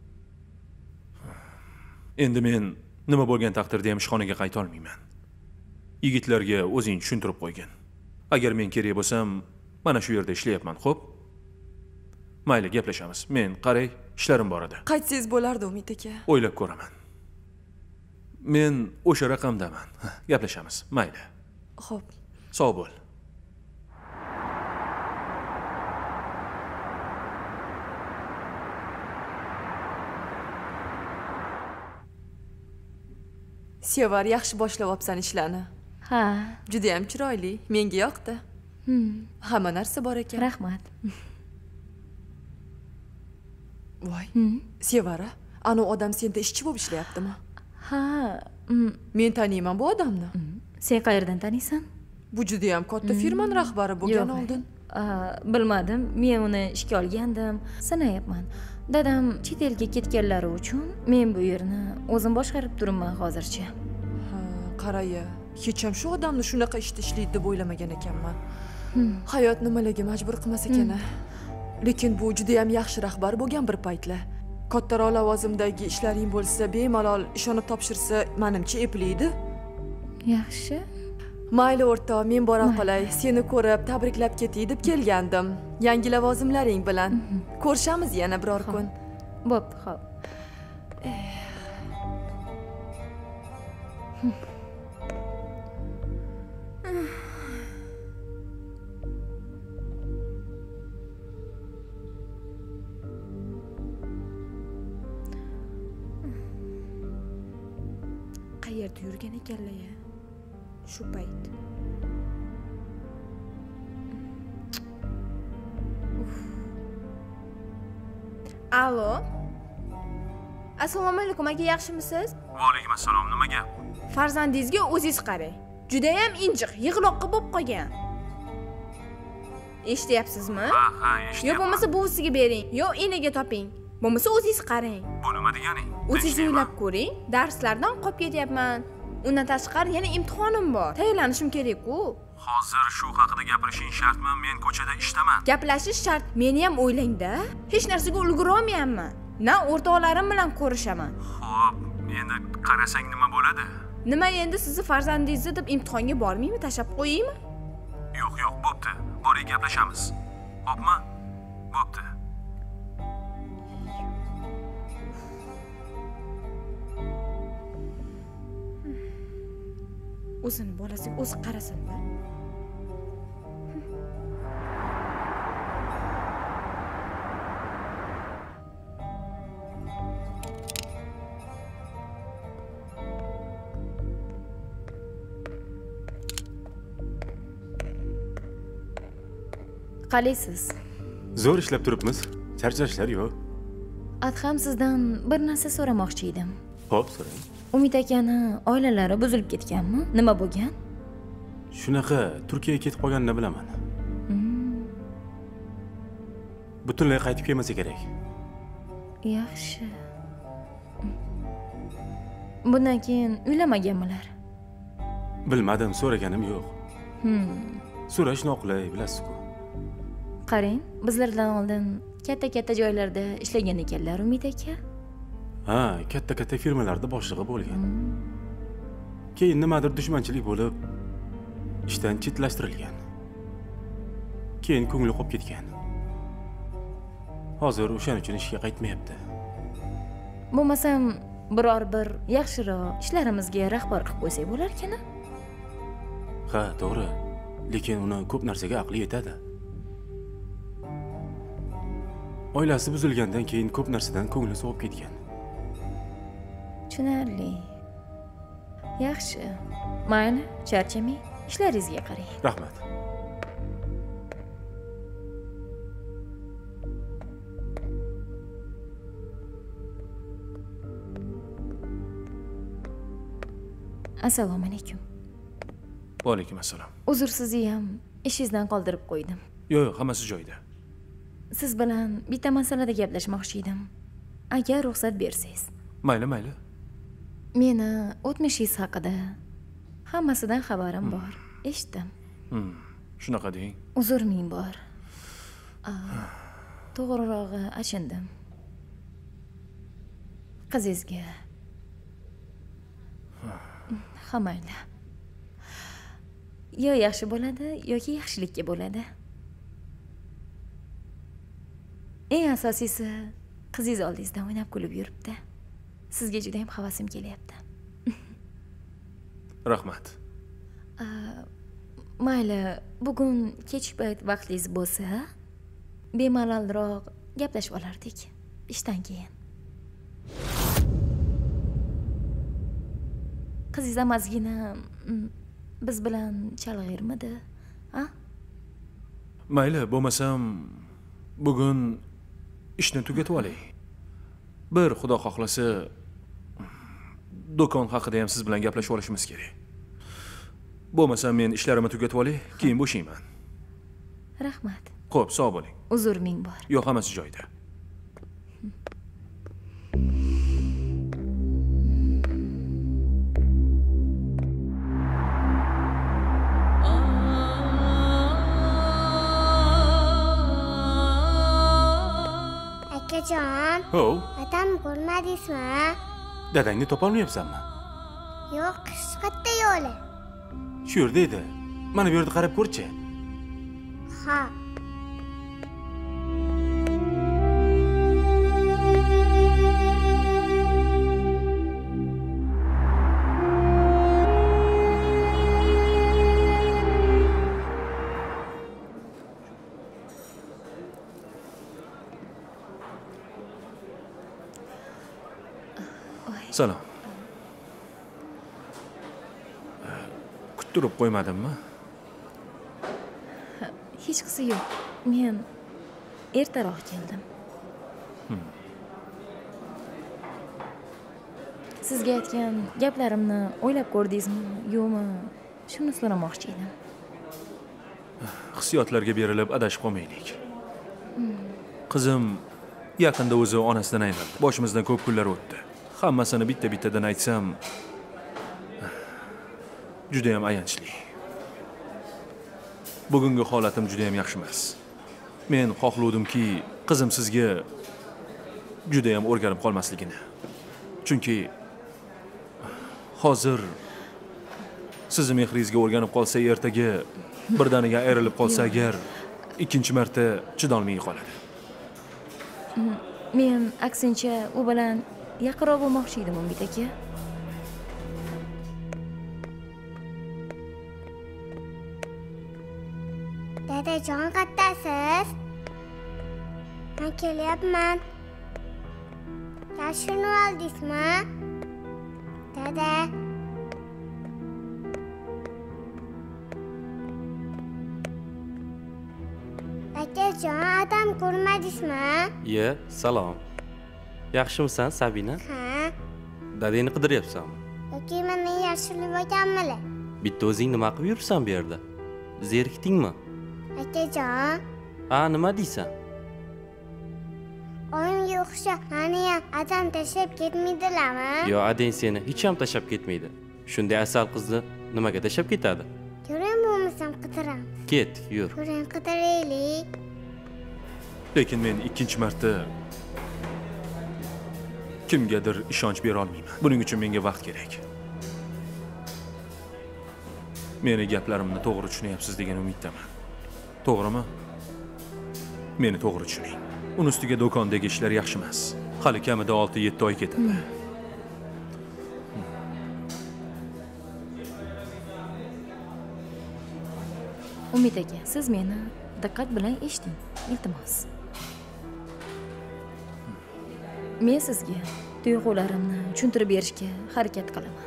Endi men nima bo'lgan taqdirda ham ishxonaga qayta olmayman. Yigitlarga o'zing tushuntirib qo'ygin. Agar men kerak bo'lsam, mana shu yerda ishlayapman, xo'p? Mayli, gaplashamiz. Men qaray, ishlarim bor edi. Qaytsangiz bo'lardi, Umid aka. O'ylab ko'raman. Men o'sha raqamdaman. Gaplashamiz. Mayli. Xo'p. Sog' bo'l. Sevar, yaxshi boshlab olibsan ishlarni. Ha. Juda ham chiroyli. Menga yoqdi. Hmm. Hamma narsa bor ekan. Rahmat. Voy. Sevara, ana odam senda ishchi bo'lib ishlayaptimi? Ha. Men taniyman bu odamni. Sen qayerdan taniysan? Bu juda ham katta firmaning rahbari bo'lgan oldin. Bilmadim, men uni ishga olgandim, sanayapman. Dadam chet elga ketganlari uchun men bu yerni o'zim boshqarib turibman hozircha. Ha, qaraya. Hech ham shu odamni shunaqa ishda ishlaydi deb o'ylamagan ekanman. Hayot nimalarga majbur qilmas ekan. Lekin bu juda ham yaxshi rahbar bo'lgan bir paytlar. Kattaroq lavozimdagi ishlaring bo'lsa, bemalol ishonib topshirsa, menimcha eplaydi. Yaxshi. Mayli o'rtoq, men bora qolay. Seni ko'rib, tabriklab ketay deb kelgandim. Yangi lavozimlaring bilan. Ko'rishamiz yana biror kun. Bo'pti, xo'p. Qayerda yurgan ekanlar-ya? Shu payt. Alo. Assalomu alaykum aka, yaxshimisiz? Va alaykum assalom, nima gap? Farzandingizga o'zingiz qarang. Judayam injiq, yig'loqqa bo'lib qolgan. Eshityapsizmi? Ha, ha, eshityapman. Yo bo'lmasa buvisiga bering, yo enaga toping. Bo'lmasa o'zingiz qarang. Bu nima deganing? O'zingiz o'ylab ko'ring. Darslardan qolib ketyapman. Undan tashqari yana imtixonim bor. Tayyorlanishim kerak-ku. Hozir shu haqida gapirishing shartmi? Men ko'chada ishdaman. Gaplashish shart. Meni ham o'ylangda. Hech narsaga ulgura olmayapman. Na o'rtoqlarim bilan ko'rishaman. Xo'p, endi qarasang nima bo'ladi? Nima endi sizni farzandingizni deb imtihonga bormaymi, tashab qo'yaymi? Yo'q, yo'q, bo'pti. Boring gaplashamiz. Xo'pmi? Bo'pti. O'zini bolasiga o'zi qarasin-da. Qalaysiz? Zo'r ishlab turibmiz. Charchashlar yo'q. Adham sizdan bir narsa so'ramoqchi edim. Xo'p, so'rang. Umid akani oilalari buzilib ketganmi? Nima bo'lgan? Shunaqa Turkiyaga ketib qolganini bilaman. Butunlay qaytib kelmasa kerak. Yaxshi. Bundan keyin uylamaganmilar? Bilmadim, so'raganim yo'q. Hmm. So'rash noqulay, bilasiz-ku. Qarang, bizlardan oldin katta-katta joylarda ishlagan ekanlar Umid aka. Ha, katta-katta firmalarda boshlig'i bo'lgan. Keyin nimadir dushmanchilik bo'lib, ishdan chetlashtirilgan. Keyin ko'ngli qolib ketgan. Hozir o'shaning uchun ishga qaytmayapti. Bo'lmasam biror bir yaxshiroq ishlarimizga rahbar qilib qo'ysak bo'lar ekan-a? Ha, to'g'ri. Lekin uni ko'p narsaga aqli yetadi. Oilasi buzilgandan keyin ko'p narsadan ko'ngli sovib ketgan. Tushunarli. Yaxshi. Mayli, charchamang. Ishlaringizga qarang. Rahmat. Assalomu alaykum. Va alaykum assalom. Uzr, sizni ham ishingizdan qoldirib qo'ydim. Yo'q, yo'q, hammasi joyida. Siz bilan bitta masalada gaplashmoqchi edim. Agar ruxsat bersangiz. Mayli, mayli. Meni o'tmishingiz haqida hammasidan xabarim bor. Eshitdim. Hmm, shunaqa deng. Uzr ming bor. To'g'rirog'i achindim. Qizingizga. Ha, mayli. Yo yaxshi bo'ladi, yoki yaxshilikka bo'ladi. Eng asosiysi, qizingiz oldingizda o'ynab kulib yuribdi. Sizga juda ham havasim kelyapti. Rahmat. Mayli, bugun kech payt vaqtingiz bo'lsa, bemalolroq gaplashib olardik ishdan keyin. Qizingiz amazgina biz bilan chalg'irmidi, ha? Mayli, bo'lmasam bugun ishni tugatib olay. Bir xudo xohlasa do'kon haqida ham siz bilan gaplashib olishimiz kerak. Bo'lmasa men ishlarimni tugatib olay, keyin bo'shayman. Rahmat. Xo'p, sog' bo'ling. Uzr ming bor. Yo'q, hammasi joyida. Akajon. Ho. Dadamni ko'rmadingizmi? Dadangni topolmayapsanmi? Yo'q, qish qayerda yo'li? Shu yerda edi. Mana bu yerda qarab ko'rchi. Ha. Salom. Kuttirib qo'ymadimmi? Hech qisi yo'q. Men ertaroq keldim. Hmm. Sizga aytgan gaplarimni o'ylab ko'rdingizmi, yo'qmi? shuni so'ramoqchi edim. Hissiyotlarga berilib adashib qolmaylik. Qizim yaqinda o'zi onasidan ayrildi. Boshimizdan ko'p kunlar o'tdi. Hammasini bitta-bittadan aytsam, juda ham ayanchli. Bugungi holatim juda ham yaxshi emas. Men xohlovdimki, qizim sizga juda ham o'rganib qolmasligini. Chunki hozir sizni mehringizga o'rganib qolsa, ertaga birdaniga ayrilib qolsa agar, ikkinchi marta chidolmay qoladi. Men aksincha u bilan yaqinroq bo'lmoqchi edim, Umid aka. Dadajon, qattasiz? Men kelyapman. Yashirib oldingizmi? Dada. Akajon, adam ko'rmadingizmi? Ye, salom. Yaxshimisan, Sabina? Ha. Dadangni qidiryapsanmi? Yoki meni yashirib olganmilar? Bitta o'zing nima qilib yuribsan bu yerda? Zerikdingmi? Akajon. Ha, nima deysan? Oyimga o'xshab meni ham adam tashlab ketmaydilarmi? Yo, adang seni hech ham tashlab ketmaydi. Shunday asal qizni nimaga tashlab ketadi? Ko'ring bo'lmasam qidiramiz. Ket, yur. Ko'ring, qidiraylik. Lekin men ikkinchi marta kimgadir ishonch bera olmayman. Buning uchun menga vaqt kerak. Meni gaplarimni to'g'ri tushunyapsiz degan umiddaman. To'g'rimi? Meni to'g'ri tushuning. Uni ustiga do'kondagi ishlar yaxshi emas. Hali kamida olti yetti oy ketadi. Umid aka, siz meni diqqat bilan eshiting, iltimos. Men sizga tuyg'ularimni tushuntirib berishga harakat qilaman.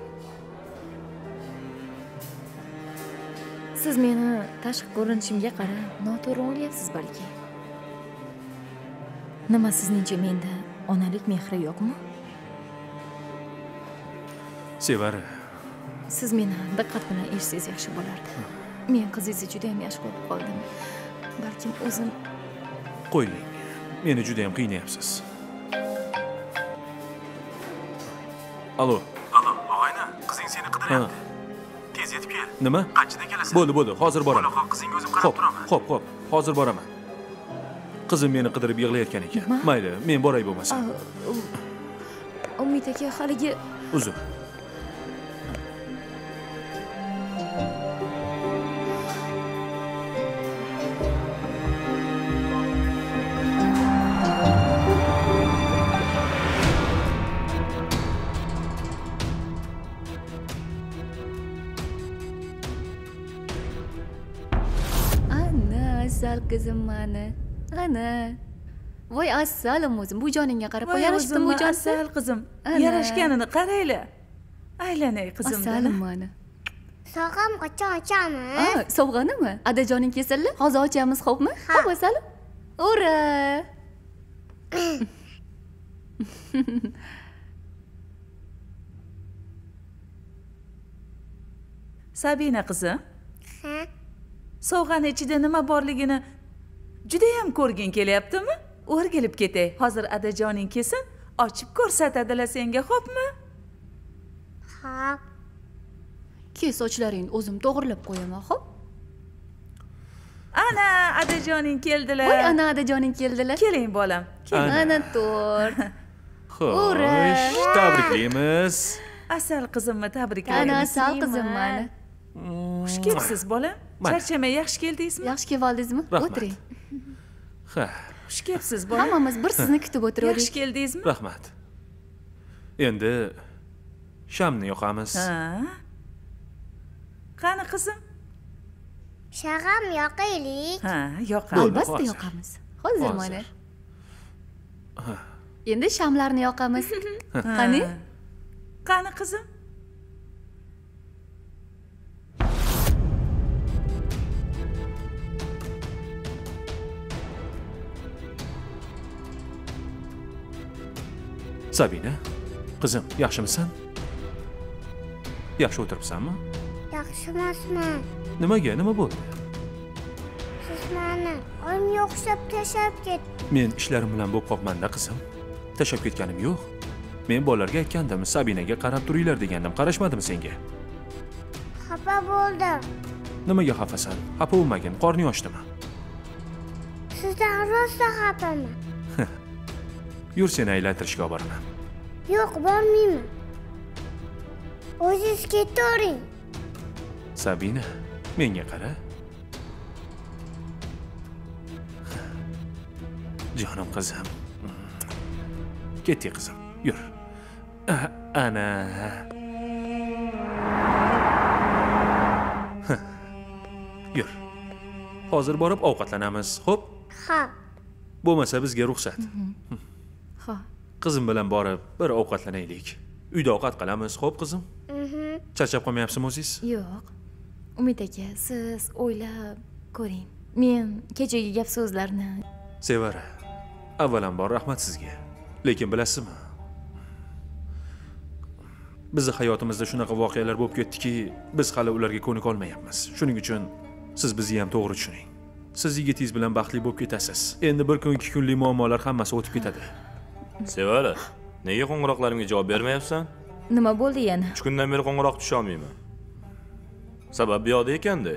Siz meni tashqi ko'rinishimga qarab noto'g'ri o'ylayapsiz balki. Nima, sizningcha menda onalik mehri yo'qmi? Sevara. Siz meni diqqat bilan eshitsangiz yaxshi bo'lardi. Men qizingizni juda ham yaxshi ko'rib qoldim. Balkim o'zim Qo'ying. Meni juda ham qiynayapsiz. Alo. Alo, og'ayni, qizing seni qidiryapti. Tez yetib kel. Nima? Qanchada kelasan? Bo'ldi, bo'ldi, hozir boraman. Xo'p, qizingga o'zim qarab turaman. Xo'p, xo'p, hozir boraman. Qizim meni qidirib yig'layotgan ekan. Mayli, men boray bo'lmasam. Umid aka, haligi Uzr. Asal qizim mani. Ana. Voy assalim o'zim, bu joningga qarab yarashibdimi bu jon? Asal qizim. Yarashganini qaraylar. Aylanay qizim. Assalim mani. Sog'am qachon ochamiz? Ha, sovg'animi? Adajoning kesildi. Hozir ochamiz, xo'pmi? Xo'p, asalim. Ura! Sabina qizim. Ha? Sovg'ani ichida nima borligini juda ham ko'rging kelyaptimi? O'rgilib ketay. Hozir adajoning kesin, ochib ko'rsatadilar senga, xo'pmi? Xo'p. Kes sochlaringni o'zim to'g'rilab qo'yaman, xo'p? Ana adajoning keldilar. Voy, ana adajoning keldilar. Keling bolam. Keling. Ana tort. Xo'sh, tabriklaymiz. Asal qizimni tabriklaymiz. Ana asal qizim mani. Xush kelibsiz bolam. Charchamay yaxshi keldingizmi? Yaxshi kelib oldingizmi? O'tiring. Ha. Xush kelibsiz bolam. Hammamiz bir sizni kutib o'tirdik. Yaxshi keldingizmi? Rahmat. Endi shamni yoqamiz. Ha. Qani qizim? Shag'am yoqaylik. Ha, yoqamiz. Albatta yoqamiz. Hozir mana. Endi shamlarni yoqamiz. Qani? Qani qizim? Sabina, qizim, yaxshimisan? Yaxshi o'tiribsanmi? yaxshi emasman. Nimaga? Nima bo'ldi? Siz meni oyimga o'xshab tashlab ketdingiz. Men ishlarim bilan bo'lib qolmanda qizim. Tashlab ketganim yo'q. Men bolalarga aytgandim, Sabinaga qarab turinglar degandim. Qarashmadimi senga? Xafa bo'ldim. Nimaga xafasan? Xafa bo'lmagin, qorning ochdimi? Sizdan rosa xafaman. Yur, seni aylantirishga olib boraman. Yo'q, bormayman. O'zingiz ketavering. Sabina, menga qara. Jonim qizim. Ketdik qizim. Yur. Ana. Yur. Hozir borib ovqatlanamiz, xo'p? Ha. Bo'lmasa bizga ruxsat. Ha. Qizim bilan borib bir ovqatlanaylik. Uyda ovqat qilamiz, xo'p qizim? Charchab qolmayapsizmi o'zingiz? Yo'q. Umid aka, siz o'ylab ko'ring. Men kechagi gap so'zlarni Sevara, avvalambor rahmat sizga. Lekin bilasizmi? Bizning hayotimizda shunaqa voqealar bo'lib ketdiki, biz hali ularga ko'nika olmayapmiz. Shuning uchun siz bizni ham to'g'ri tushuning. Siz yigitingiz bilan baxtli bo'lib ketasiz. Endi bir kun, ikki kunlik muammolar hammasi o'tib ketadi. Sevara, nega qo'ng'iroqlarimga javob bermayapsan? nima bo'ldi yana? uch kundan beri qo'ng'iroq tusha olmayman. Sabab bu yoqda ekanda.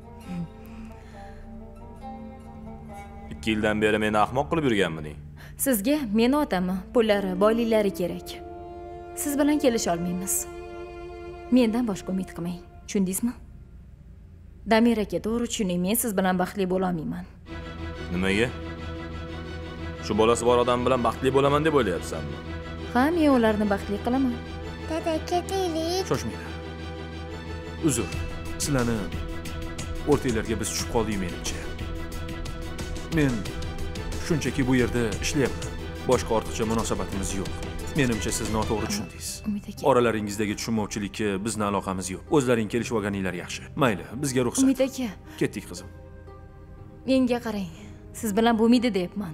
ikki yildan beri meni ahmoq qilib yurganmiding? Sizga meni otami, pullari, boyliklari kerak. Siz bilan kelisha olmaymiz. Mendan boshqa umid qilmang. Tushundingizmi? Damir aka, to'g'ri tushuning, men siz bilan baxtli bo'la olmayman. Nimaga? Shu bolasi bor odam bilan baxtli bo'laman deb o'ylayapsanmi? Ha, men ularni baxtli qilaman. Dada, ketaylik. Shoshmanglar. Uzr. Sizlarni o'rtanglarga biz tushib qoldik menimcha. Men shunchaki bu yerda ishlayapman. Boshqa ortiqcha munosabatimiz yo'q. Menimcha siz noto'g'ri tushundingiz. Oralaringizdagi tushunmovchilikka bizni aloqamiz yo'q. O'zlaring kelishib olganinglar yaxshi. Mayli, bizga ruxsat. Umid aka. Ketdik qizim. Menga qarang. Siz bilan bo'lmaydi deyapman.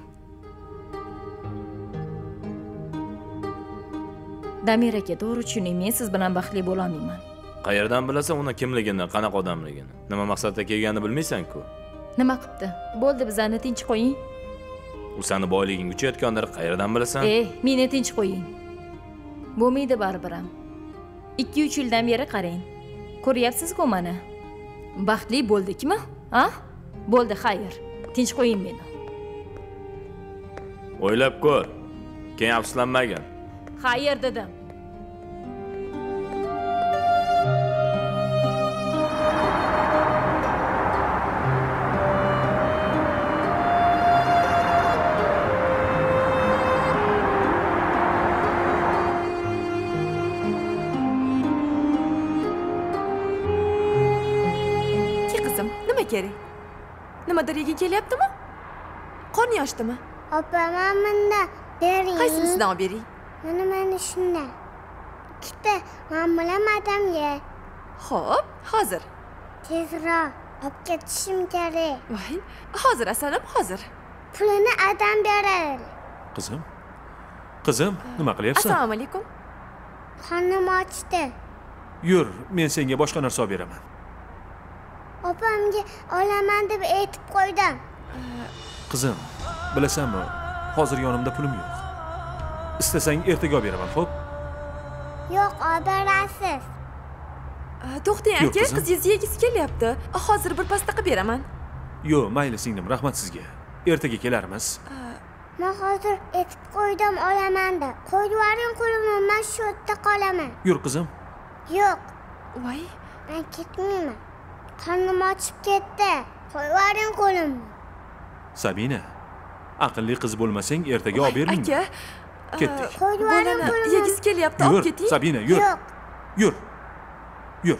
Damir aka, to'g'ri tushuning, men siz bilan baxtli bo'la olmayman. Qayerdan bilasan uni kimligini, qanaqa odamligini? Nima maqsadda kelganini bilmaysan-ku. Nima qilibdi? Bo'ldi, bizani tinch qo'ying. U seni boyliging uchayotgandir, qayerdan bilasan? Eh, meni tinch qo'ying. Bo'lmaydi baribir ham. ikki uch yildan beri qarang. Ko'ryapsiz-ku meni. Baxtli bo'ldikmi? Ha? Bo'ldi, xayr. Tinch qo'ying meni. O'ylab ko'r. Keyin afsuslanmagin. Xayr dedim. kerak? Nimadir yeging kelyaptimi? Qorning ochdimi? Opa, men bundan bering. Qaysisidan olib bering? Mana mana shundan. Ikkita men bilan adamga. Xo'p, hozir. Tezroq olib ketishim kerak. Voy, hozir asalim, hozir. Pulini adam beradi. Qizim? Qizim, nima qilyapsan? Assalomu alaykum. Qornim ochdi. Yur, men senga boshqa narsa olib beraman. Opamga olaman deb aytib qo'ydim. Qizim, bilasanmi, hozir yonimda pulim yo'q. Istasang ertaga olib beraman, xo'p? Yo'q, olib berasiz. To'xtang aka, qizingiz yegisi kelyapti. Hozir bir pasta qilib beraman. Yo'q, mayli singlim, rahmat sizga. Ertaga kelarmiz. Men hozir aytib qo'ydim olaman deb. Qo'yib yuboring qo'limni, men shu yerda qolaman. Yur qizim. Yo'q. Voy, men ketmayman. Qornim ochib ketdi. Qo'yib yuboring qo'limni. Sabina, aqlli qiz bo'lmasang ertaga olib bermayman. Aka, ketdik. Qo'yib yuboring qo'limni. Yegisi kelyapti, olib keting. Yur, Sabina, yur. Yo'q. Yur. Yur.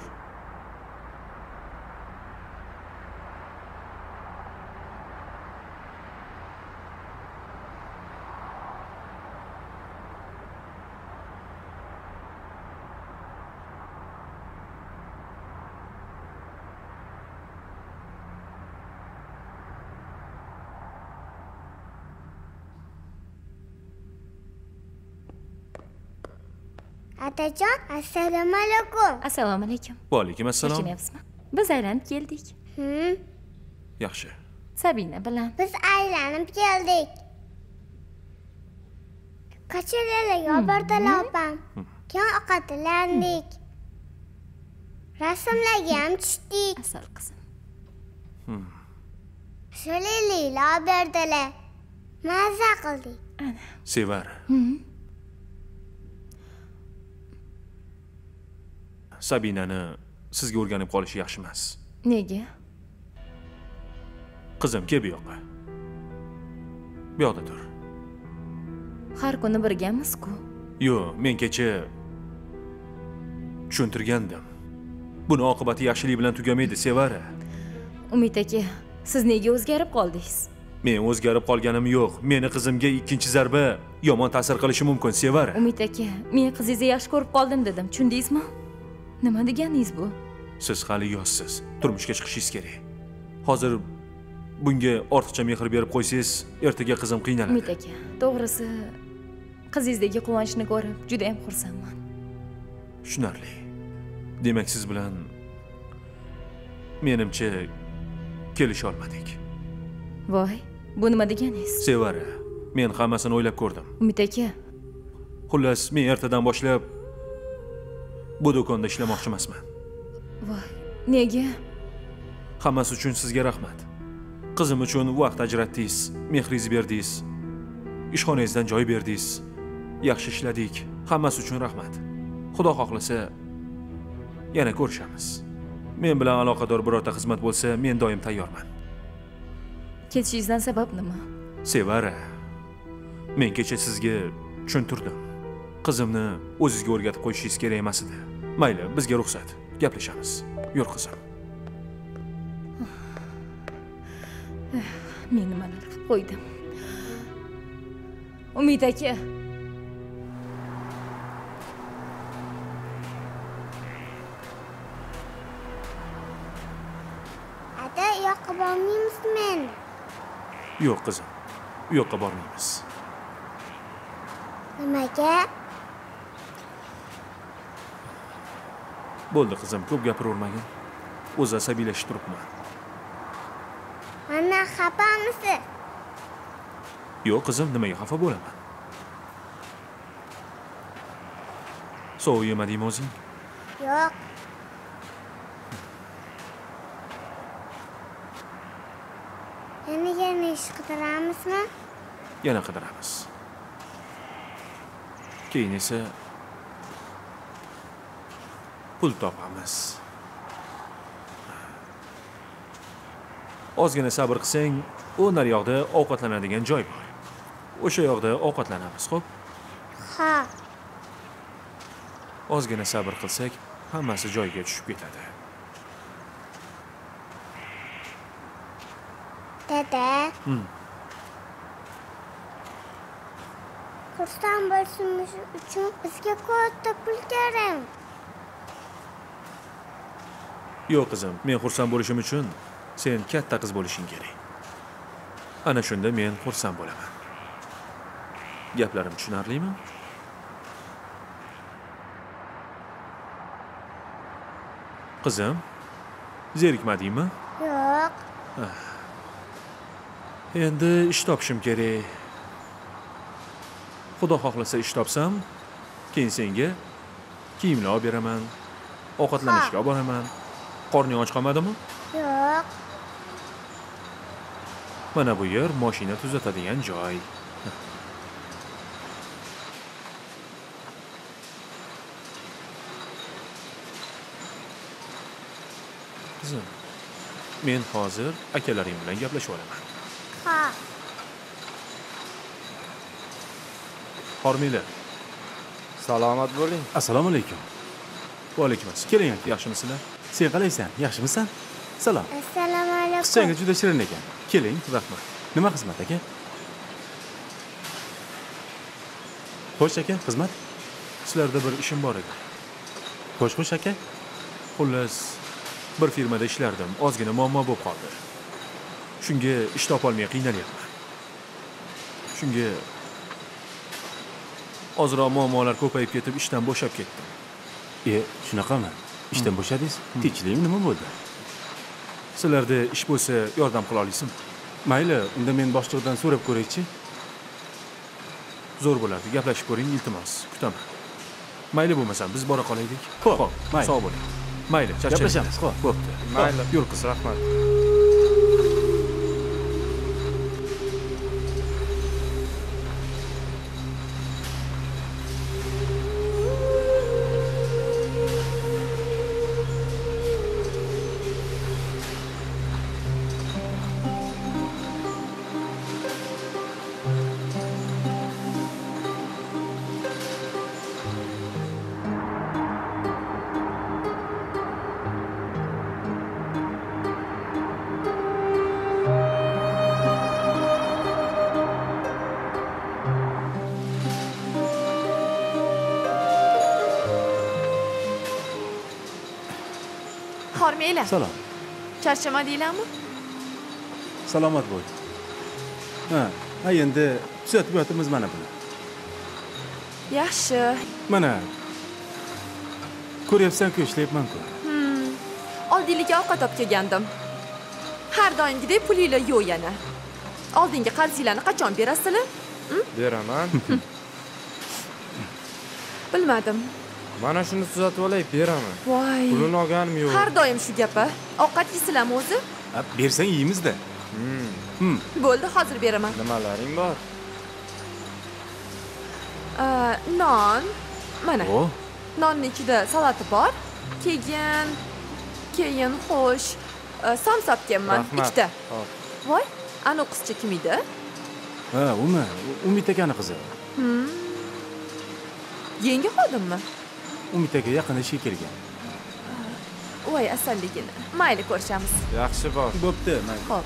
Otajon, assalomu alaykum. Assalomu alaykum. Va alaykum assalom. Yashamayapsizmi? Biz aylanib keldik. Hmm, Yaxshi. Sabina bilan. biz aylanib keldik. Ko'chalarga bordilar opam. Keyin ovqatlandik. Rasmlarga ham tushdik. Asal qizim. Sho'lalilar berdilar. Maza qildik. Sevar. Sabinani sizga o'rganib qolishi yaxshi emas. Nega? Qizim, kel bu yoqqa. Bu yoqda tur. Har kuni birgamiz-ku. Yo'q, men kecha tushuntirgandim. Buni oqibati yaxshilik bilan tugamaydi, Sevara. Umid aka, siz nega o'zgarib qoldingiz? Men o'zgarib qolganim yo'q. Meni qizimga ikkinchi zarba yomon ta'sir qilishi mumkin, Sevara. Umid aka, men qizingizni yaxshi ko'rib qoldim dedim. Tushundingizmi? Nima deganingiz bu? Siz hali yoshsiz. Turmushga chiqishingiz kerak. Hozir bunga ortiqcha mehr berib qo'ysangiz, ertaga qizim qiynaladi. Umid aka, to'g'risi qizingizdagi quvonchni ko'rib juda ham xursandman. Tushunarli. Demak, siz bilan menimcha kelisha olmadik. Voy, bu nima deganingiz? Sevara, men hammasini o'ylab ko'rdim. Umid aka, Xullas, men ertadan boshlab bu do'konda ishlamoqchi emasman. voy, nega? Hammasi uchun sizga rahmat. Qizim uchun vaqt ajratdingiz, mehringizni berdingiz. Ishxonangizdan joy berdingiz. Yaxshi ishladik. Hammasi uchun rahmat. Xudo xohlasa yana ko'rishamiz. Men bilan aloqador birorta xizmat bo'lsa, men doim tayyorman. Ketishingizdan sabab nima? Sevara, men kecha sizga tushuntirdim. Qizimni o'zingizga o'rgatib qo'yishingiz kerak emas edi. Mayli, bizga ruxsat. Gaplashamiz. Yur qizim. Men nimalar qilib qo'ydim? Umid aka. Ata, u yoqqa bormaymizmi endi? Yo'q qizim. U yoqqa bormaymiz. Nimaga? Bo'ldi qizim, ko'p gapiravermagin. O'zi asabiylashib turibman. Mendan xafamisiz? Yo'q qizim, nimaga xafa bo'laman? Sovuq yemadingmi o'zing? Yo'q. Yana yana ish qidiramizmi? Yana qidiramiz. Keyin esa pul topamiz. Ozgina sabr qilsang, u naryoqda ovqatlanadigan joy bor. O'sha yoqda ovqatlanamiz, xo'p? Ha. Ozgina sabr qilsak, hammasi joyiga tushib ketadi. Dada. Hmm. Xursand bo'lishimiz uchun bizga katta pul kerak. Yo'q qizim, men xursand bo'lishim uchun sen katta qiz bo'lishing kerak. Ana shunda men xursand bo'laman. Gaplarim tushunarlimi? Qizim, zerikmadingmi? Yo'q. Endi ish topishim kerak. Xudo xohlasa ish topsam, keyin senga kiyimlar olib beraman, ovqatlanishga olib boraman. Qorning och qolmadimi? Yo'q. Mana bu yer mashina tuzatadigan joy. Qizim, men hozir akalaring bilan gaplashib olaman. Ha. Hormanglar. Salomat bo'ling. Assalomu alaykum. Va alaykum assalom. Keling, yaxshimisizlar? Sen qalaysan? Yaxshimisan? Salom. Assalomu alaykum. Qizchangga juda shirin ekan. Keling, rahmat. Nima xizmat aka? Xo'sh aka, xizmat? Sizlarda bir ishim bor edi. Xo'sh, xo'sh aka. Xullas, bir firmada ishlardim. Ozgina muammo bo'lib qoldi. Shunga ish topa olmay qiynalyapman. Shunga Ozroq muammolar ko'payib ketib, ishdan bo'shab ketdim. E, shunaqami? Ishdan bo'shadingiz? Tinchlikmi, nima bo'ldi? Sizlarda ish bo'lsa, yordam qila olasizmi? Mayli, unda men boshliqdan so'rab ko'ray-chi. Zo'r bo'lardi. Gaplashib ko'ring, iltimos. Kutaman. Mayli bo'lmasa, biz bora qolaylik. Xo'p, mayli. Sog' bo'ling. Mayli, charchang. Gaplashamiz, xo'p. Bo'pti. Mayli. Yo'l qiz, rahmat. Hormanglar. Salom. Charchamadinglarmi? Salomat bo'l. Ha, ha endi tuzatib yotibmiz mana buni. Yaxshi. Mana. Ko'ryapsan-ku, ishlayapman-ku. Hmm. Oldinlikka ovqat olib kelgandim. Har doimgidek pulinglar yo'q yana. Oldingi qarzinglarni qachon berasizlar? Beraman. Bilmadim. Mana shuni tuzatib olay, beraman. Voy. Pulini olganim yo'q. Har doim shu gap-a. Ovqat yeysizlarmi o'zi? Ha, bersang yeymiz-da. Hmm. Hmm. Bo'ldi, hozir beraman. Nimalaring bor? Uh, non. Mana. O. Nonning ichida salati bor. Keyin keyin xo'sh, uh, samsa olganman ikkita. Hop. Voy, ana qizcha kim edi? Ha, umi, Umid akani qizi. Hmm. Yangi xodimmi? Umid aka yaqin ishga kelgan. Voy, asalligini. Mayli, ko'rishamiz. Yaxshi bor. Bo'pti, mayli. Xo'p.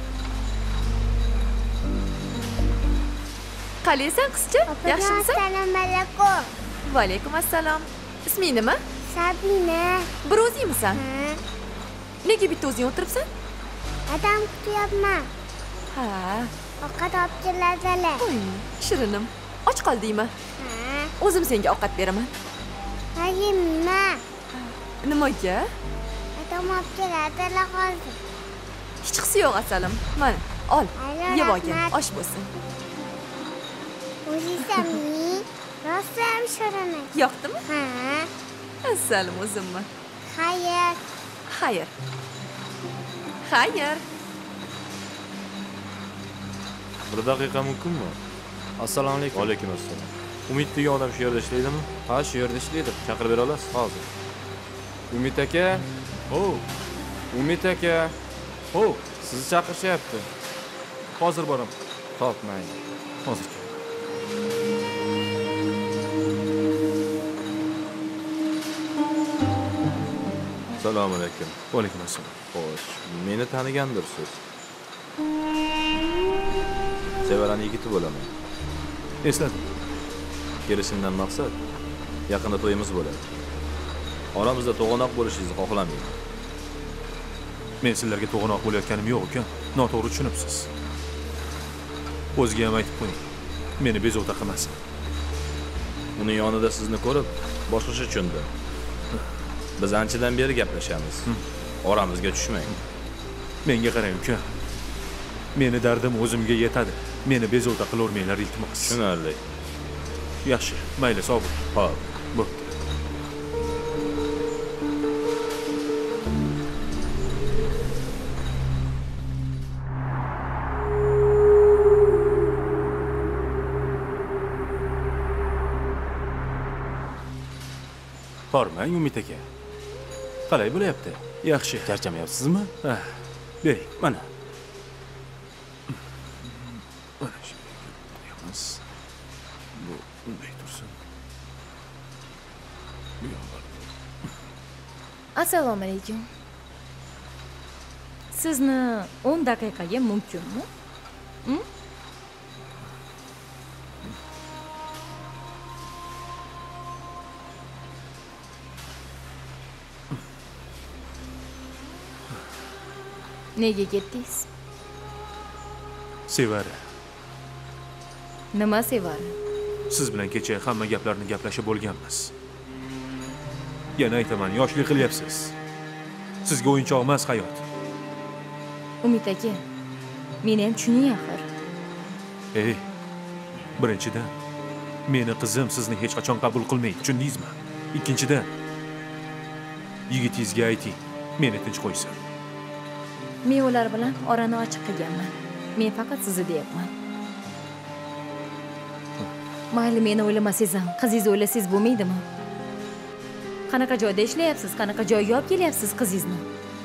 Qalaysan qizcha? Yaxshimisan? Assalomu alaykum. Va alaykum assalom. Isming nima? Sabina. Bir o'zingmisan? Ha. Nega bitta o'zing o'tiribsan? Adam kutyapman. Ha. Ovqat olib keladilar. Oy, shirinim. Och qoldingmi? Ha. O'zim senga ovqat beraman. Hayimma. Nimaga? Adam olib keladilar hozir. Hech qisi yo'q asalim. Mana, ol. Yeb olgin, osh bo'lsin. O'zingizmi? Rostlam shiraman. Yoqdimi? Ha. Asalim o'zimmi? Xayr. Xayr. Xayr. Bir daqiqa mumkinmi? Assalomu alaykum. Va alaykum assalom. Umid degan odam shu yerda ishlaydimi? Ha, shu yerda ishlaydi. Chaqirib bera olasiz? Hozir. Umid aka. Oh, Umid aka. oh, Sizni chaqirishyapti. hozir boraman. Xo'p, mayli. Hozir. Assalomu alaykum. Va alaykum assalom. Xo'sh, meni tanigandirsiz. Sevarani yigiti bo'laman. Esladim. Kelishimdan maqsad yaqinda to'yimiz bo'ladi. Oramizda to'g'anoq bo'lishingizni xohlamayman. Men sizlarga to'g'anoq bo'layotganim yo'q ekan. Noto'g'ri tushunibsiz. O'ziga ham aytib qo'ying. Meni bezovta qilmasin. Uning yonida sizni ko'rib, boshqacha tushundim. Biz anchadan beri gaplashamiz. Oramizga tushmang. Menga qarang uka. Meni dardim o'zimga yetadi. Meni bezovta qilavermanglar, iltimos. Tushunarli. Yaxshi, mayli, sog' bo'ling. Xo'p. Bo'pti. Bormang, Umid aka. Qalay bo'lyapti? Yaxshi. Charchamayapsizmi? Ha, bering. Mana. Mana shu qo'yamiz. Bu bunday tursin. Bu yoqda. Assalomu alaykum. Sizni o'n daqiqaga mumkinmi? Hm? Nega ketdingiz? Sevara. Nima Sevara? Siz bilan kecha hamma gaplarni gaplashib bo'lganmiz. Yana aytaman, yoshlik qilyapsiz. Sizga o'yinchoq emas hayot. Umid aka, meni ham tushuning axir. Ey, birinchidan, meni qizim sizni hech qachon qabul qilmaydi, tushundingizmi? Ikkinchidan, yigitingizga ayting, meni tinch qo'ysin. Men ular bilan orani ochiq qilganman. Men faqat sizni deyapman. Mayli, meni o'ylamasangiz ham, qizingizni o'ylasangiz bo'lmaydimi? Qanaqa joyda ishlayapsiz, qanaqa joyga olib kelyapsiz qizingizni?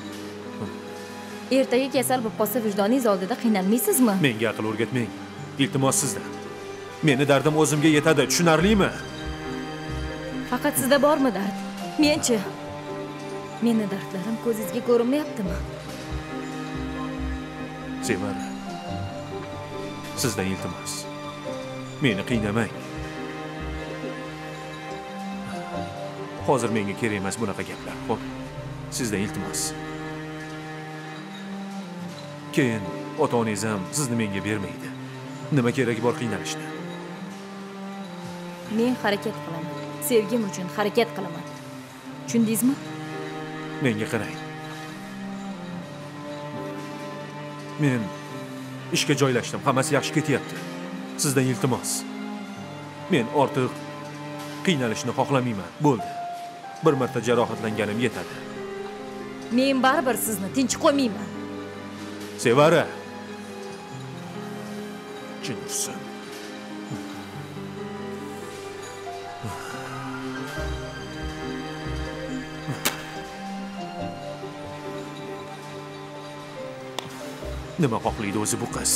Ertaga kasal bo'lib qolsa vijdoningiz oldida qiynalmaysizmi? Menga aql o'rgatmang. Iltimos sizdan. Meni dardim o'zimga yetadi, tushunarlimi? Faqat sizda bormi dard? Menchi? Meni dardlarim ko'zingizga ko'rinmayaptimi? Sevara, sizdan iltimos. Meni qiynamang. Hozir menga kerak emas bunaqa gaplar, xo'p? Sizdan iltimos. Keyin ota-onangiz ham sizni menga bermaydi. Nima keragi bor qiynalishni? Men harakat qilaman. Sevgim uchun harakat qilaman. Tushundingizmi? Menga qarang. Men ishga joylashdim, hammasi yaxshi ketyapti. Sizdan iltimos. Men ortiq qiynalishni xohlamayman. Bo'ldi. Bir marta jarohatlanganim yetadi. Men baribir sizni tinch qo'ymayman. Sevara. Jinursin. Nima xohlaydi o'zi bu qiz?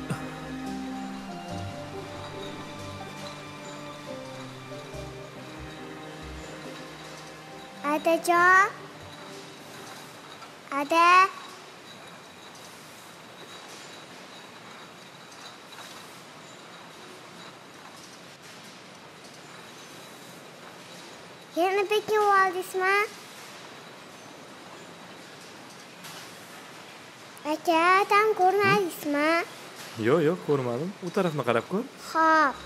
Adajon. Ada. Yana peki oldingizmi? Aka, adam ko'rmadingizmi? Yo'q, yo'q, ko'rmadim. U tarafni qarab ko'r. Xo'p.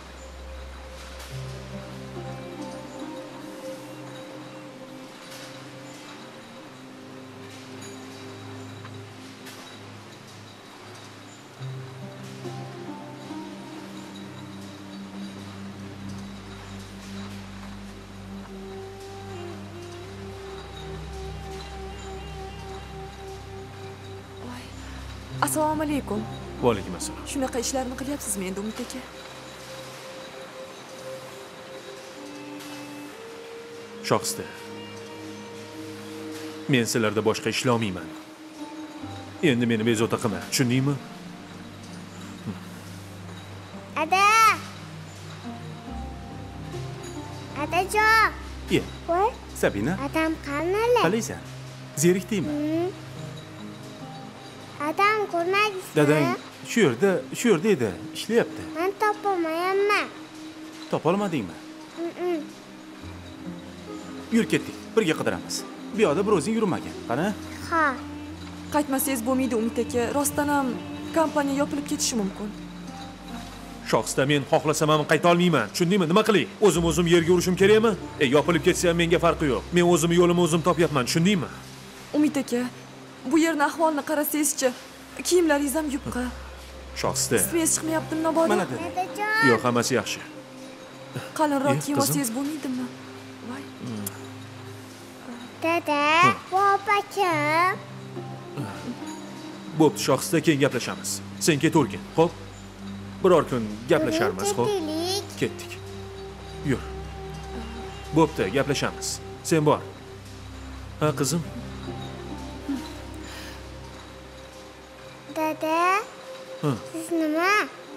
Assalomu alaykum. Va alaykum assalom. Shunaqa ishlarni qilyapsizmi endi Umid aka? Shoxsda. Men sizlarda boshqa ishlamayman. Endi meni bezovta qilma, tushundingmi? Ada. Adajon. Ye. Voy. Sabina. Adam qanday? Qalaysan? Zerikdingmi? Adam ko'rmadingizmi? Dadang shu yerda, shu yerda edi, ishlayapti. Men topolmayapman. Topolmadingmi? Mm-mm. Yur ketdik, birga qidiramiz. Bu yoqda bir o'zing yurmagin, qani? Ha. Qaytmasangiz bo'lmaydi Umid aka. Rostdan ham kompaniya yopilib ketishi mumkin. Shoxsda men xohlasam ham qayta olmayman. Tushundingmi? Nima qilay? O'zim o'zim yerga urishim kerakmi? E, yopilib ketsa ham menga farqi yo'q. Men o'zim yo'limni o'zim topyapman, tushundingmi? Umid aka, bu yerni ahvolini qarasangizchi, kiyimlaringiz ham yupqa. Shoxsda. Stress chiqmayaptimi mabodo? Mana dedi. Adajon. Yo'q, hammasi yaxshi. Qalinroq Eh, kiyim qizim. olsangiz bo'lmaydimi? Voy. Dada, bu opachim. Bo'pti, Shoxsda keyin gaplashamiz. Sen ketavergin, xo'p? Biror kun gaplasharmiz, xo'p? Ketdik. Ketdik. Yur. Bo'pti, gaplashamiz. Sen bor. Ha, qizim? Dada. Ha. Siz nima?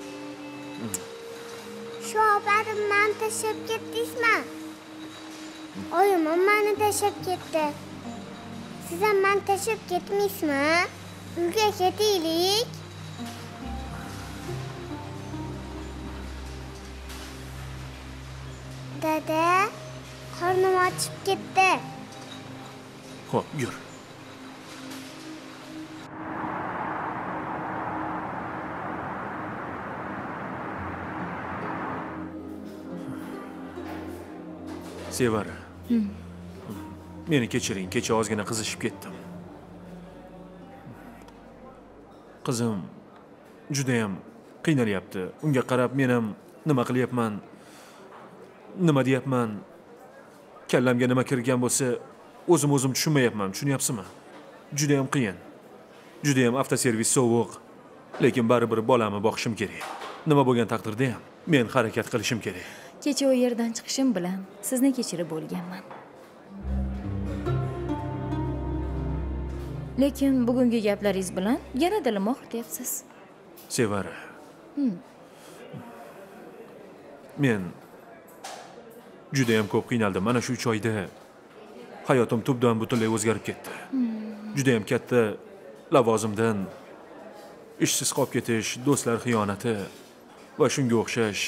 Shu opadim meni tashlab ketdingizmi? Oyim ham meni tashlab ketdi. Siz ham meni tashlab ketmaysizmi? Uyga ketaylik. Dada, qornim ochib ketdi. Xo'p, yur. Sevara. Meni kechiring, kecha ozgina qizishib ketdim. Qizim juda ham qiynalyapti. Unga qarab men ham nima qilyapman, nima deyapman, kallamga nima kirgan bo'lsa, o'zim o'zim tushunmayapman, tushunyapsizmi? Juda ham qiyin. Juda ham avtoservis sovuq, lekin baribir bolamni boqishim kerak. Nima bo'lgan taqdirda ham men harakat qilishim kerak. Kecha u yerdan chiqishim bilan sizni kechirib bo'lganman. Lekin bugungi gaplaringiz bilan yana dilim og'rityapsiz. Sevara. Men juda ham ko'p qiynaldim. Mana shu uch oyda hayotim tubdan butunlay o'zgarib ketdi. Juda ham katta lavozimdan ishsiz qolib ketish, do'stlar xiyonati va shunga o'xshash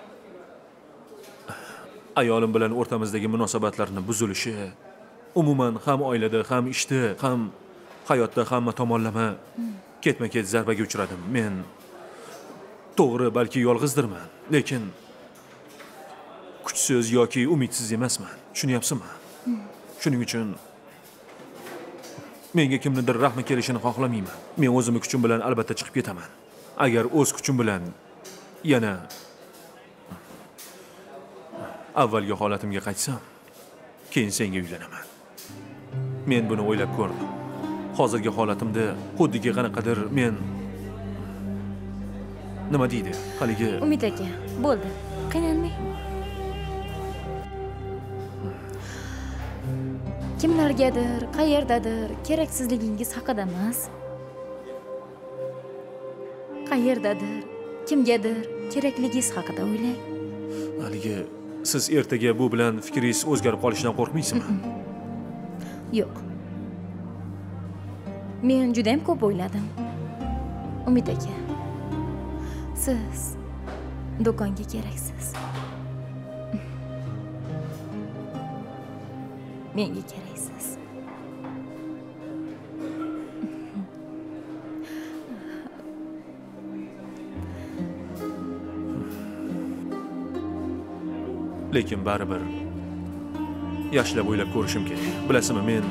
ayolim bilan o'rtamizdagi munosabatlarning buzilishi, umuman ham oilada, ham ishda, ham hayotda hamma tomonlama ketma-ket zarbaga uchradim. Men to'g'ri balki yolg'izdirman, lekin kuchsiz yoki umidsiz emasman. Tushunyapsizmi? Shuning uchun menga kimnidir rahmi kelishini xohlamayman. Men o'zimning kuchim bilan albatta chiqib ketaman. Agar o'z kuchim bilan yana avvalgi holatimga qaytsam, keyin senga uylanaman. Men buni o'ylab ko'rdim. Hozirgi holatimda xuddi qanaqadir men nima deydi? Haligi Umid aka, bo'ldi. Qiynalmang. Kimlargadir, qayerdadir keraksizligingiz haqida emas. Qayerdadir, kimgadir kerakligingiz haqida o'ylang. Haligi siz ertaga bu bilan fikringiz o'zgarib qolishidan qo'rqmaysizmi? Yo'q. Men juda ham ko'p o'yladim. Umid aka, siz do'konga keraksiz. Menga keraksiz. Lekin baribir yaxshilab o'ylab ko'rishim kerak. Bilasizmi, men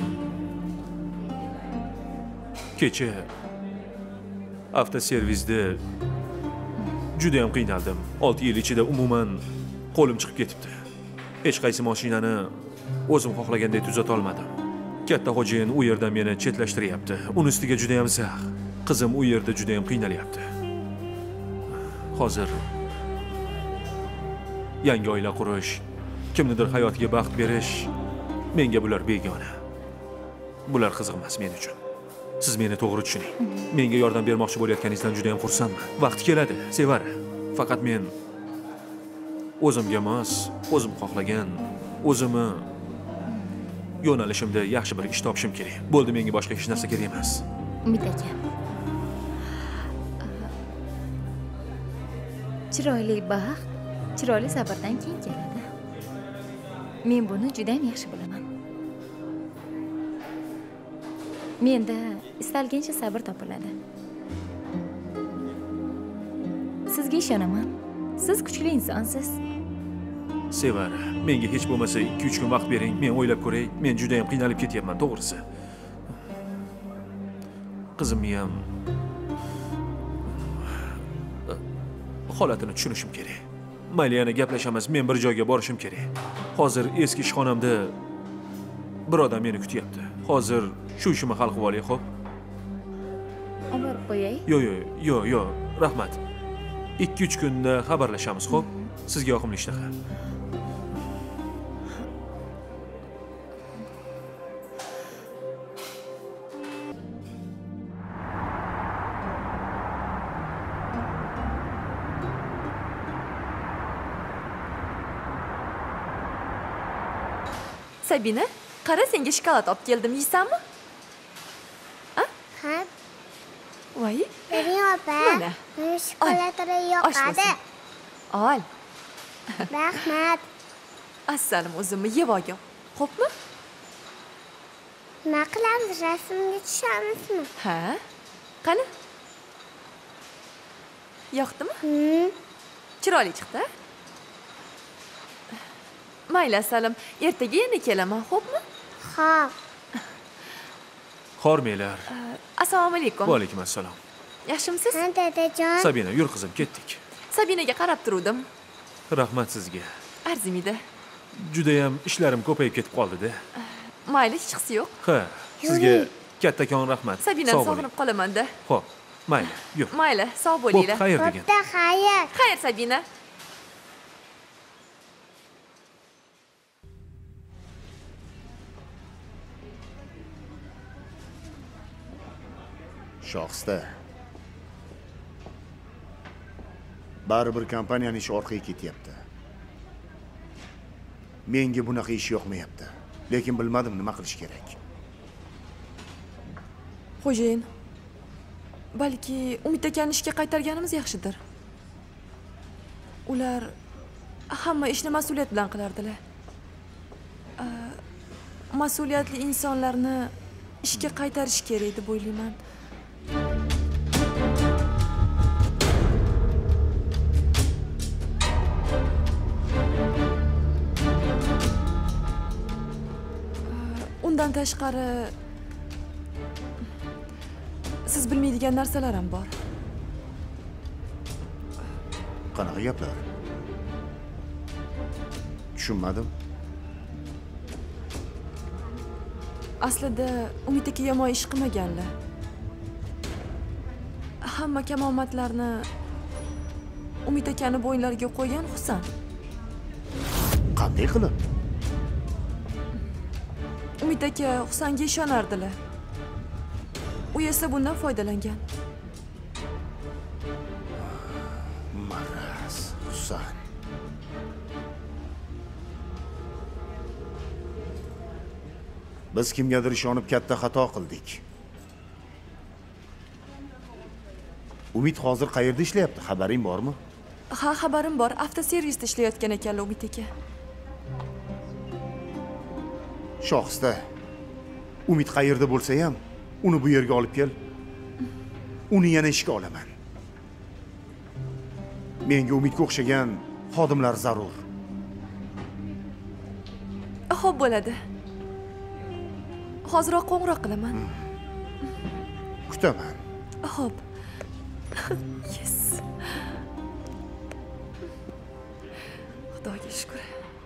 kecha avtoservisda juda ham qiynaldim. olti yil ichida umuman qo'lim chiqib ketibdi. Hech qaysi mashinani o'zim xohlagandek tuzata olmadim. Katta xo'jayin u yerdan meni chetlashtiryapti. Uni ustiga juda ham zax. Qizim u yerda juda ham qiynalyapti. Hozir yangi oila qurish, kimnidir hayotiga baxt berish, menga bular begona. Bular qiziq emas men uchun. Siz meni to'g'ri tushuning. Menga yordam bermoqchi bo'layotganingizdan juda ham xursandman. Vaqti keladi, Sevara. Faqat men o'zimga mos, o'zim xohlagan, o'zimni yo'nalishimda yaxshi bir ish topishim kerak. Bo'ldi, menga boshqa hech narsa kerak emas. Umid aka. Chiroyli baxt, chiroyli sabrdan keyin keladi. Men buni juda ham yaxshi bilaman. Menda istalgancha sabr topiladi. Sizga ishonaman. Siz kuchli insonsiz. Sevara, menga hech bo'lmasa ikki uch kun vaqt bering, men o'ylab ko'ray. Men juda ham qiynalib ketyapman, to'g'risi. Qizimni ham holatini tushunishim kerak. Mayli, yana gaplashamiz, men bir joyga borishim kerak. Hozir eski ishxonamda bir odam meni kutyapti. Hozir shu ishimni hal qilib olay, xo'p? Olib borib qo'yay? Yo'q, yo'q, yo'q, yo'q, rahmat. ikki uch kunda xabarlashamiz, xo'p? Sizga yoqimli ishtaha. Sabina, qara, senga shokolad olib keldim, yeysanmi? Ha? Ha? Voy. Bering opa. Mana. Menga shokoladlar yoqadi. Ol. Rahmat. Assalom, o'zimni yeb olgin. Xo'pmi? Nima qilamiz? Rasmga tushamizmi? Ha? Qani? Yoqdimi? Hmm. Chiroyli chiqdi. Mayli asalim, ertaga yana kelaman, xo'pmi? Xo'p. Xormanglar. Assalomu alaykum. Va alaykum assalom. Yaxshimisiz? Ha, dadajon. Sabina, yur qizim, ketdik. Sabinaga qarab turdim. Rahmat sizga. Arzimaydi. Juda ham ishlarim ko'payib ketib qoldi-da. Mayli, hech qisi yo'q. Ha, sizga kattakon rahmat. Sabinani sog'inib qolaman-da. Xo'p, mayli, yur. Mayli, sog' bo'linglar. Xo'p, xayr degan. Bo'pti, xayr. Xayr, Sabina. Shoxsta. Baribir kompaniyaning ishi orqaga ketyapti. Menga bunaqa ish yoqmayapti. Lekin bilmadim nima qilish kerak. Xo'jayin, balki Umid akani ishga qaytarganimiz yaxshidir. Ular hamma ishni mas'uliyat bilan qilardilar. Mas'uliyatli insonlarni ishga qaytarish kerak deb o'ylayman. Undan tashqari siz bilmaydigan narsalar ham bor. Qanaqa gaplar? Tushunmadim. Aslida Umid aka yomon ish qilmaganlar. Hamma kamomatlarni Umid akani bo'ynlariga qo'ygan Husan. Qanday qilib? Umid aka Husanga ishonardilar. U esa bundan foydalangan. Maraz, Husan. Biz kimgadir ishonib katta xato qildik. Umid hozir qayerda ishlayapti? Xabaring bormi? Ha, xabarim bor. Avtoservisda ishlayotgan ekanlar Umid aka. Shoxsta. Umid qayerda bo'lsa ham, uni bu yerga olib kel. Uni yana ishga olaman. Menga Umidga o'xshagan xodimlar zarur. Xo'p bo'ladi. Hozirroq qo'ng'iroq qilaman. Kutaman. Xo'p. Yes. Xudoga shukr.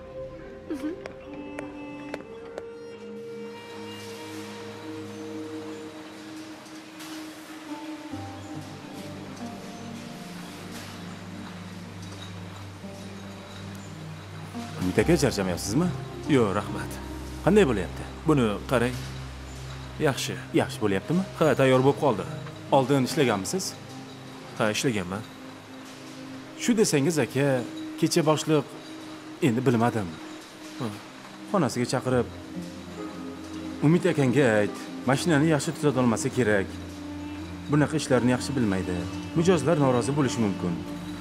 Umid aka, charchamayapsizmi? Yo'q, rahmat. Qanday bo'lyapti? Buni qarang. Yaxshi. Yaxshi bo'lyaptimi? Ha, tayyor bo'lib qoldi. Oldin ishlaganmisiz? Ha, ishlaganman. Shu desangiz aka, kecha boshliq endi bilmadim. Xonasiga chaqirib, Umid akangga ayt, mashinani yaxshi tuzata olmasa kerak. Bunaqa ishlarni yaxshi bilmaydi. Mijozlar norozi bo'lishi mumkin.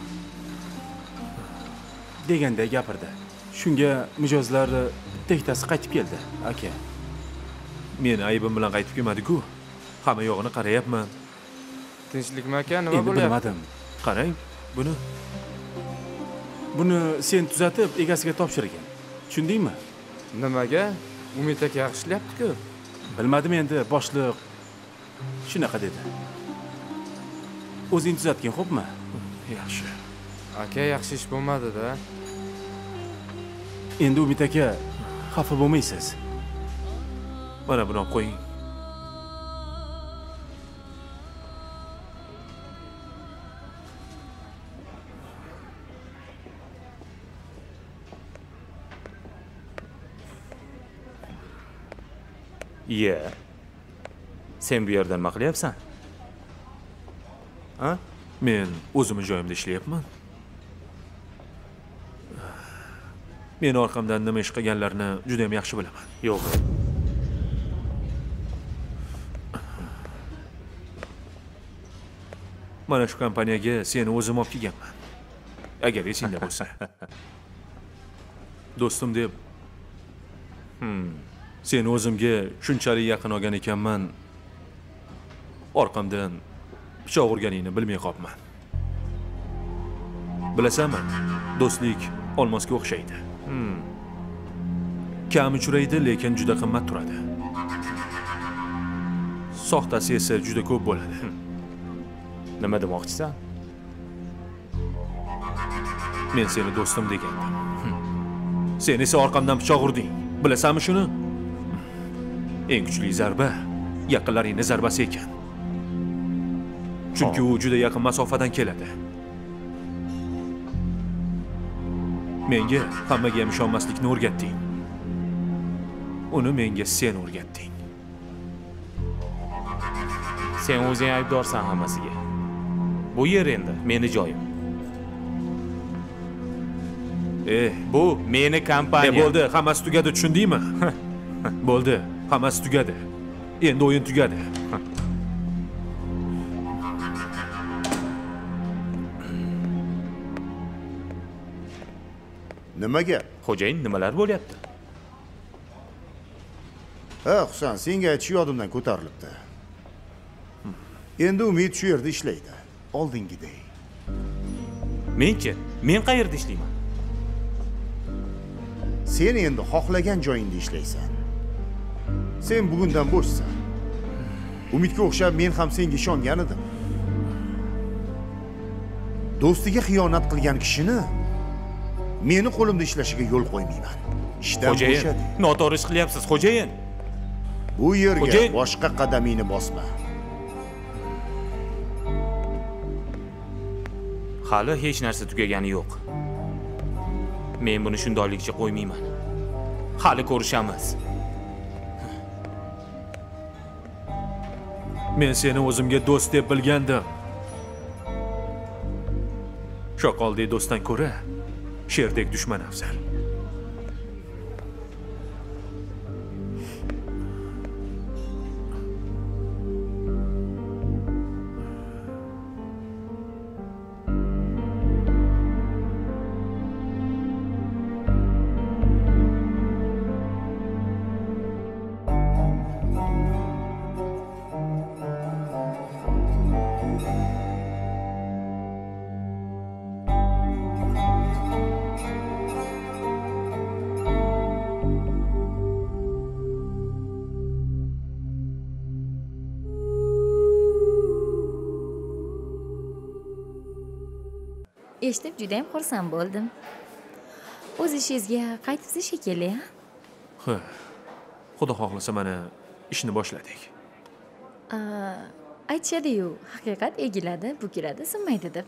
Deganday gapirdi. Shunga mijozlar bitta-ikkitasi qaytib keldi, aka. Men aybim bilan qaytib kelmadi-ku. Hamma yog'ini qarayapman. Tinchlikmi aka, nima Endi bo'lyapti? bilmadim. Qarang, buni Buni sen tuzatib egasiga topshirgan. Tushundingmi? Nimaga? Umid aka yaxshi ishlayapti-ku. Bilmadim endi, boshliq shunaqa dedi. O'zing tuzatgin, xo'pmi? yaxshi. Aka, yaxshi ish bo'lmadi-da. Endi Umid aka, xafa bo'lmaysiz. Mana buni olib qo'ying. Ye. Sen bu yerda nima qilyapsan? Ha? Men o'zimning joyimda ishlayapman. Men orqamdan nima ish qilganlarini juda ham yaxshi bilaman. Yo'q. Mana shu kompaniyaga seni o'zim olib kelganman. Agar esingda bo'lsa. Do'stim deb. Hmm. Seni o'zimga shunchalik yaqin olgan ekanman. Orqamdan pichoq urganingni bilmay qolibman. Bilasanmi? Do'stlik olmosga o'xshaydi. Hmm. kam uchraydi, lekin juda qimmat turadi. Soxtasi esa juda ko'p bo'ladi. Nima demoqchisan? Men seni do'stim degandim. Sen esa orqamdan pichoq urding. Bilasanmi shuni? Eng kuchli zarba yaqinlaringning zarbasi ekan. Chunki u juda yaqin masofadan keladi. Menga hammaga ham ishonmaslikni o'rgatding. Uni menga sen o'rgatding. Sen o'zing aybdorsan hammasiga. Bu yer endi meni joyim. Eh, bu meni kompaniya. E bo'ldi, hammasi tugadi, tushundingmi? Bo'ldi, hammasi tugadi. Endi o'yin tugadi. Nimaga? Xo'jayin, nimalar bo'lyapti? Ha, Husan, senga aytish yodimdan ko'tarilibdi. Endi Umid shu yerda ishlaydi. Oldingidek. Men-chi? Men qayerda ishlayman? Sen endi xohlagan joyingda ishlaysan. Sen bugundan bo'shsan. Umidga o'xshab men ham senga ishongan edim. Do'stiga xiyonat qilgan kishini meni qo'limda ishlashiga yo'l qo'ymayman. Ishdan bo'shadi. Noto'g'ri ish qilyapsiz, xo'jayin. Bu yerga boshqa qadamingni bosma. Hali hech narsa tugagani yo'q. Men buni shundoqlikcha qo'ymayman. Hali ko'rishamiz. Men seni o'zimga do'st deb bilgandim. Shoqoldek do'stdan ko'ra sherdek dushman afzal. Eshitib juda ham xursand bo'ldim. O'z ishingizga qaytibsiz shekilli, ha? Ha. Xudo xohlasa mana ishni boshladik. Aytishadi-yu, haqiqat egiladi, bukiladi, sinmaydi deb.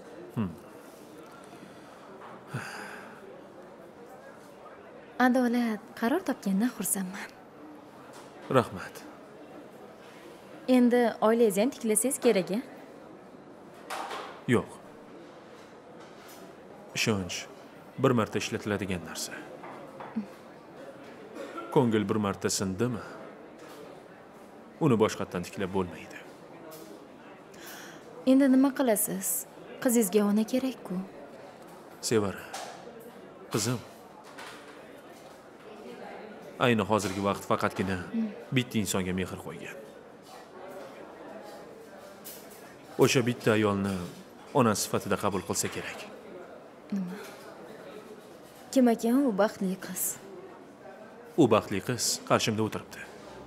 Adolat qaror topgandan xursandman. Rahmat. Endi oilangizni ham tiklasangiz kerak-a? Yo'q. Ishonch bir marta ishlatiladigan narsa. Ko'ngil bir marta sindimi, uni boshqatdan tiklab bo'lmaydi. Endi nima qilasiz? Qizingizga ona kerak-ku. Sevara, qizim. Ayni hozirgi vaqt faqatgina bitta insonga mehr qo'ygan. O'sha bitta ayolni ona sifatida qabul qilsa kerak. Nima? Kim ekan u baxtli qiz? U baxtli qiz qarshimda o'tiribdi.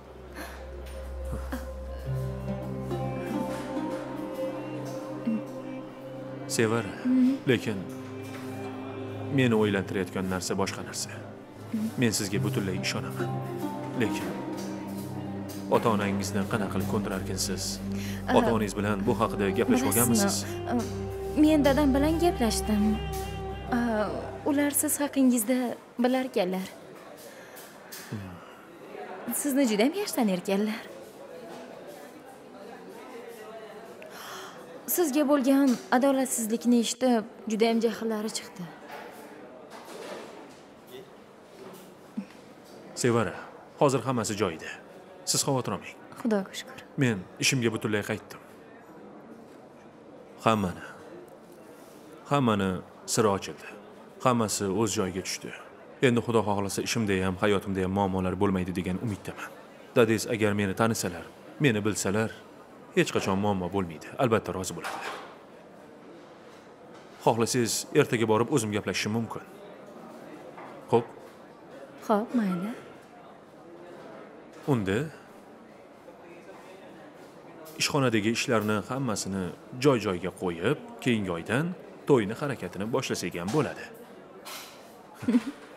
Sevara, lekin meni o'ylantirayotgan narsa boshqa narsa. Men sizga butunlay ishonaman. Lekin ota-onangizdan qanaqa qilib ko'ndirarkansiz? Ota-onangiz bilan bu haqida gaplashib olganmisiz? Men dadam bilan gaplashdim. Ular siz haqingizda bilar ekanlar. Sizni juda ham yaxshi tanir ekanlar. Sizga bo'lgan adolatsizlikni eshitib, juda ham jahllari chiqdi. Sevara, hozir hammasi joyida. Siz xavotir olmang. Xudoga shukr. Men ishimga butunlay qaytdim. Hammani hammani siri ochildi. Hammasi o'z joyiga tushdi. Endi xudo xohlasa ishimda ham, hayotimda ham muammolar bo'lmaydi degan umiddaman. Dadingiz agar meni tanisalar, meni bilsalar, hech qachon muammo bo'lmaydi. Albatta rozi bo'ladilar. Xohlasangiz ertaga borib o'zim gaplashishim mumkin. Xo'p? Xo'p, mayli. unda ishxonadagi ishlarni hammasini joy-joyiga qo'yib, keyingi oydan to'yni harakatini boshlasak ham bo'ladi.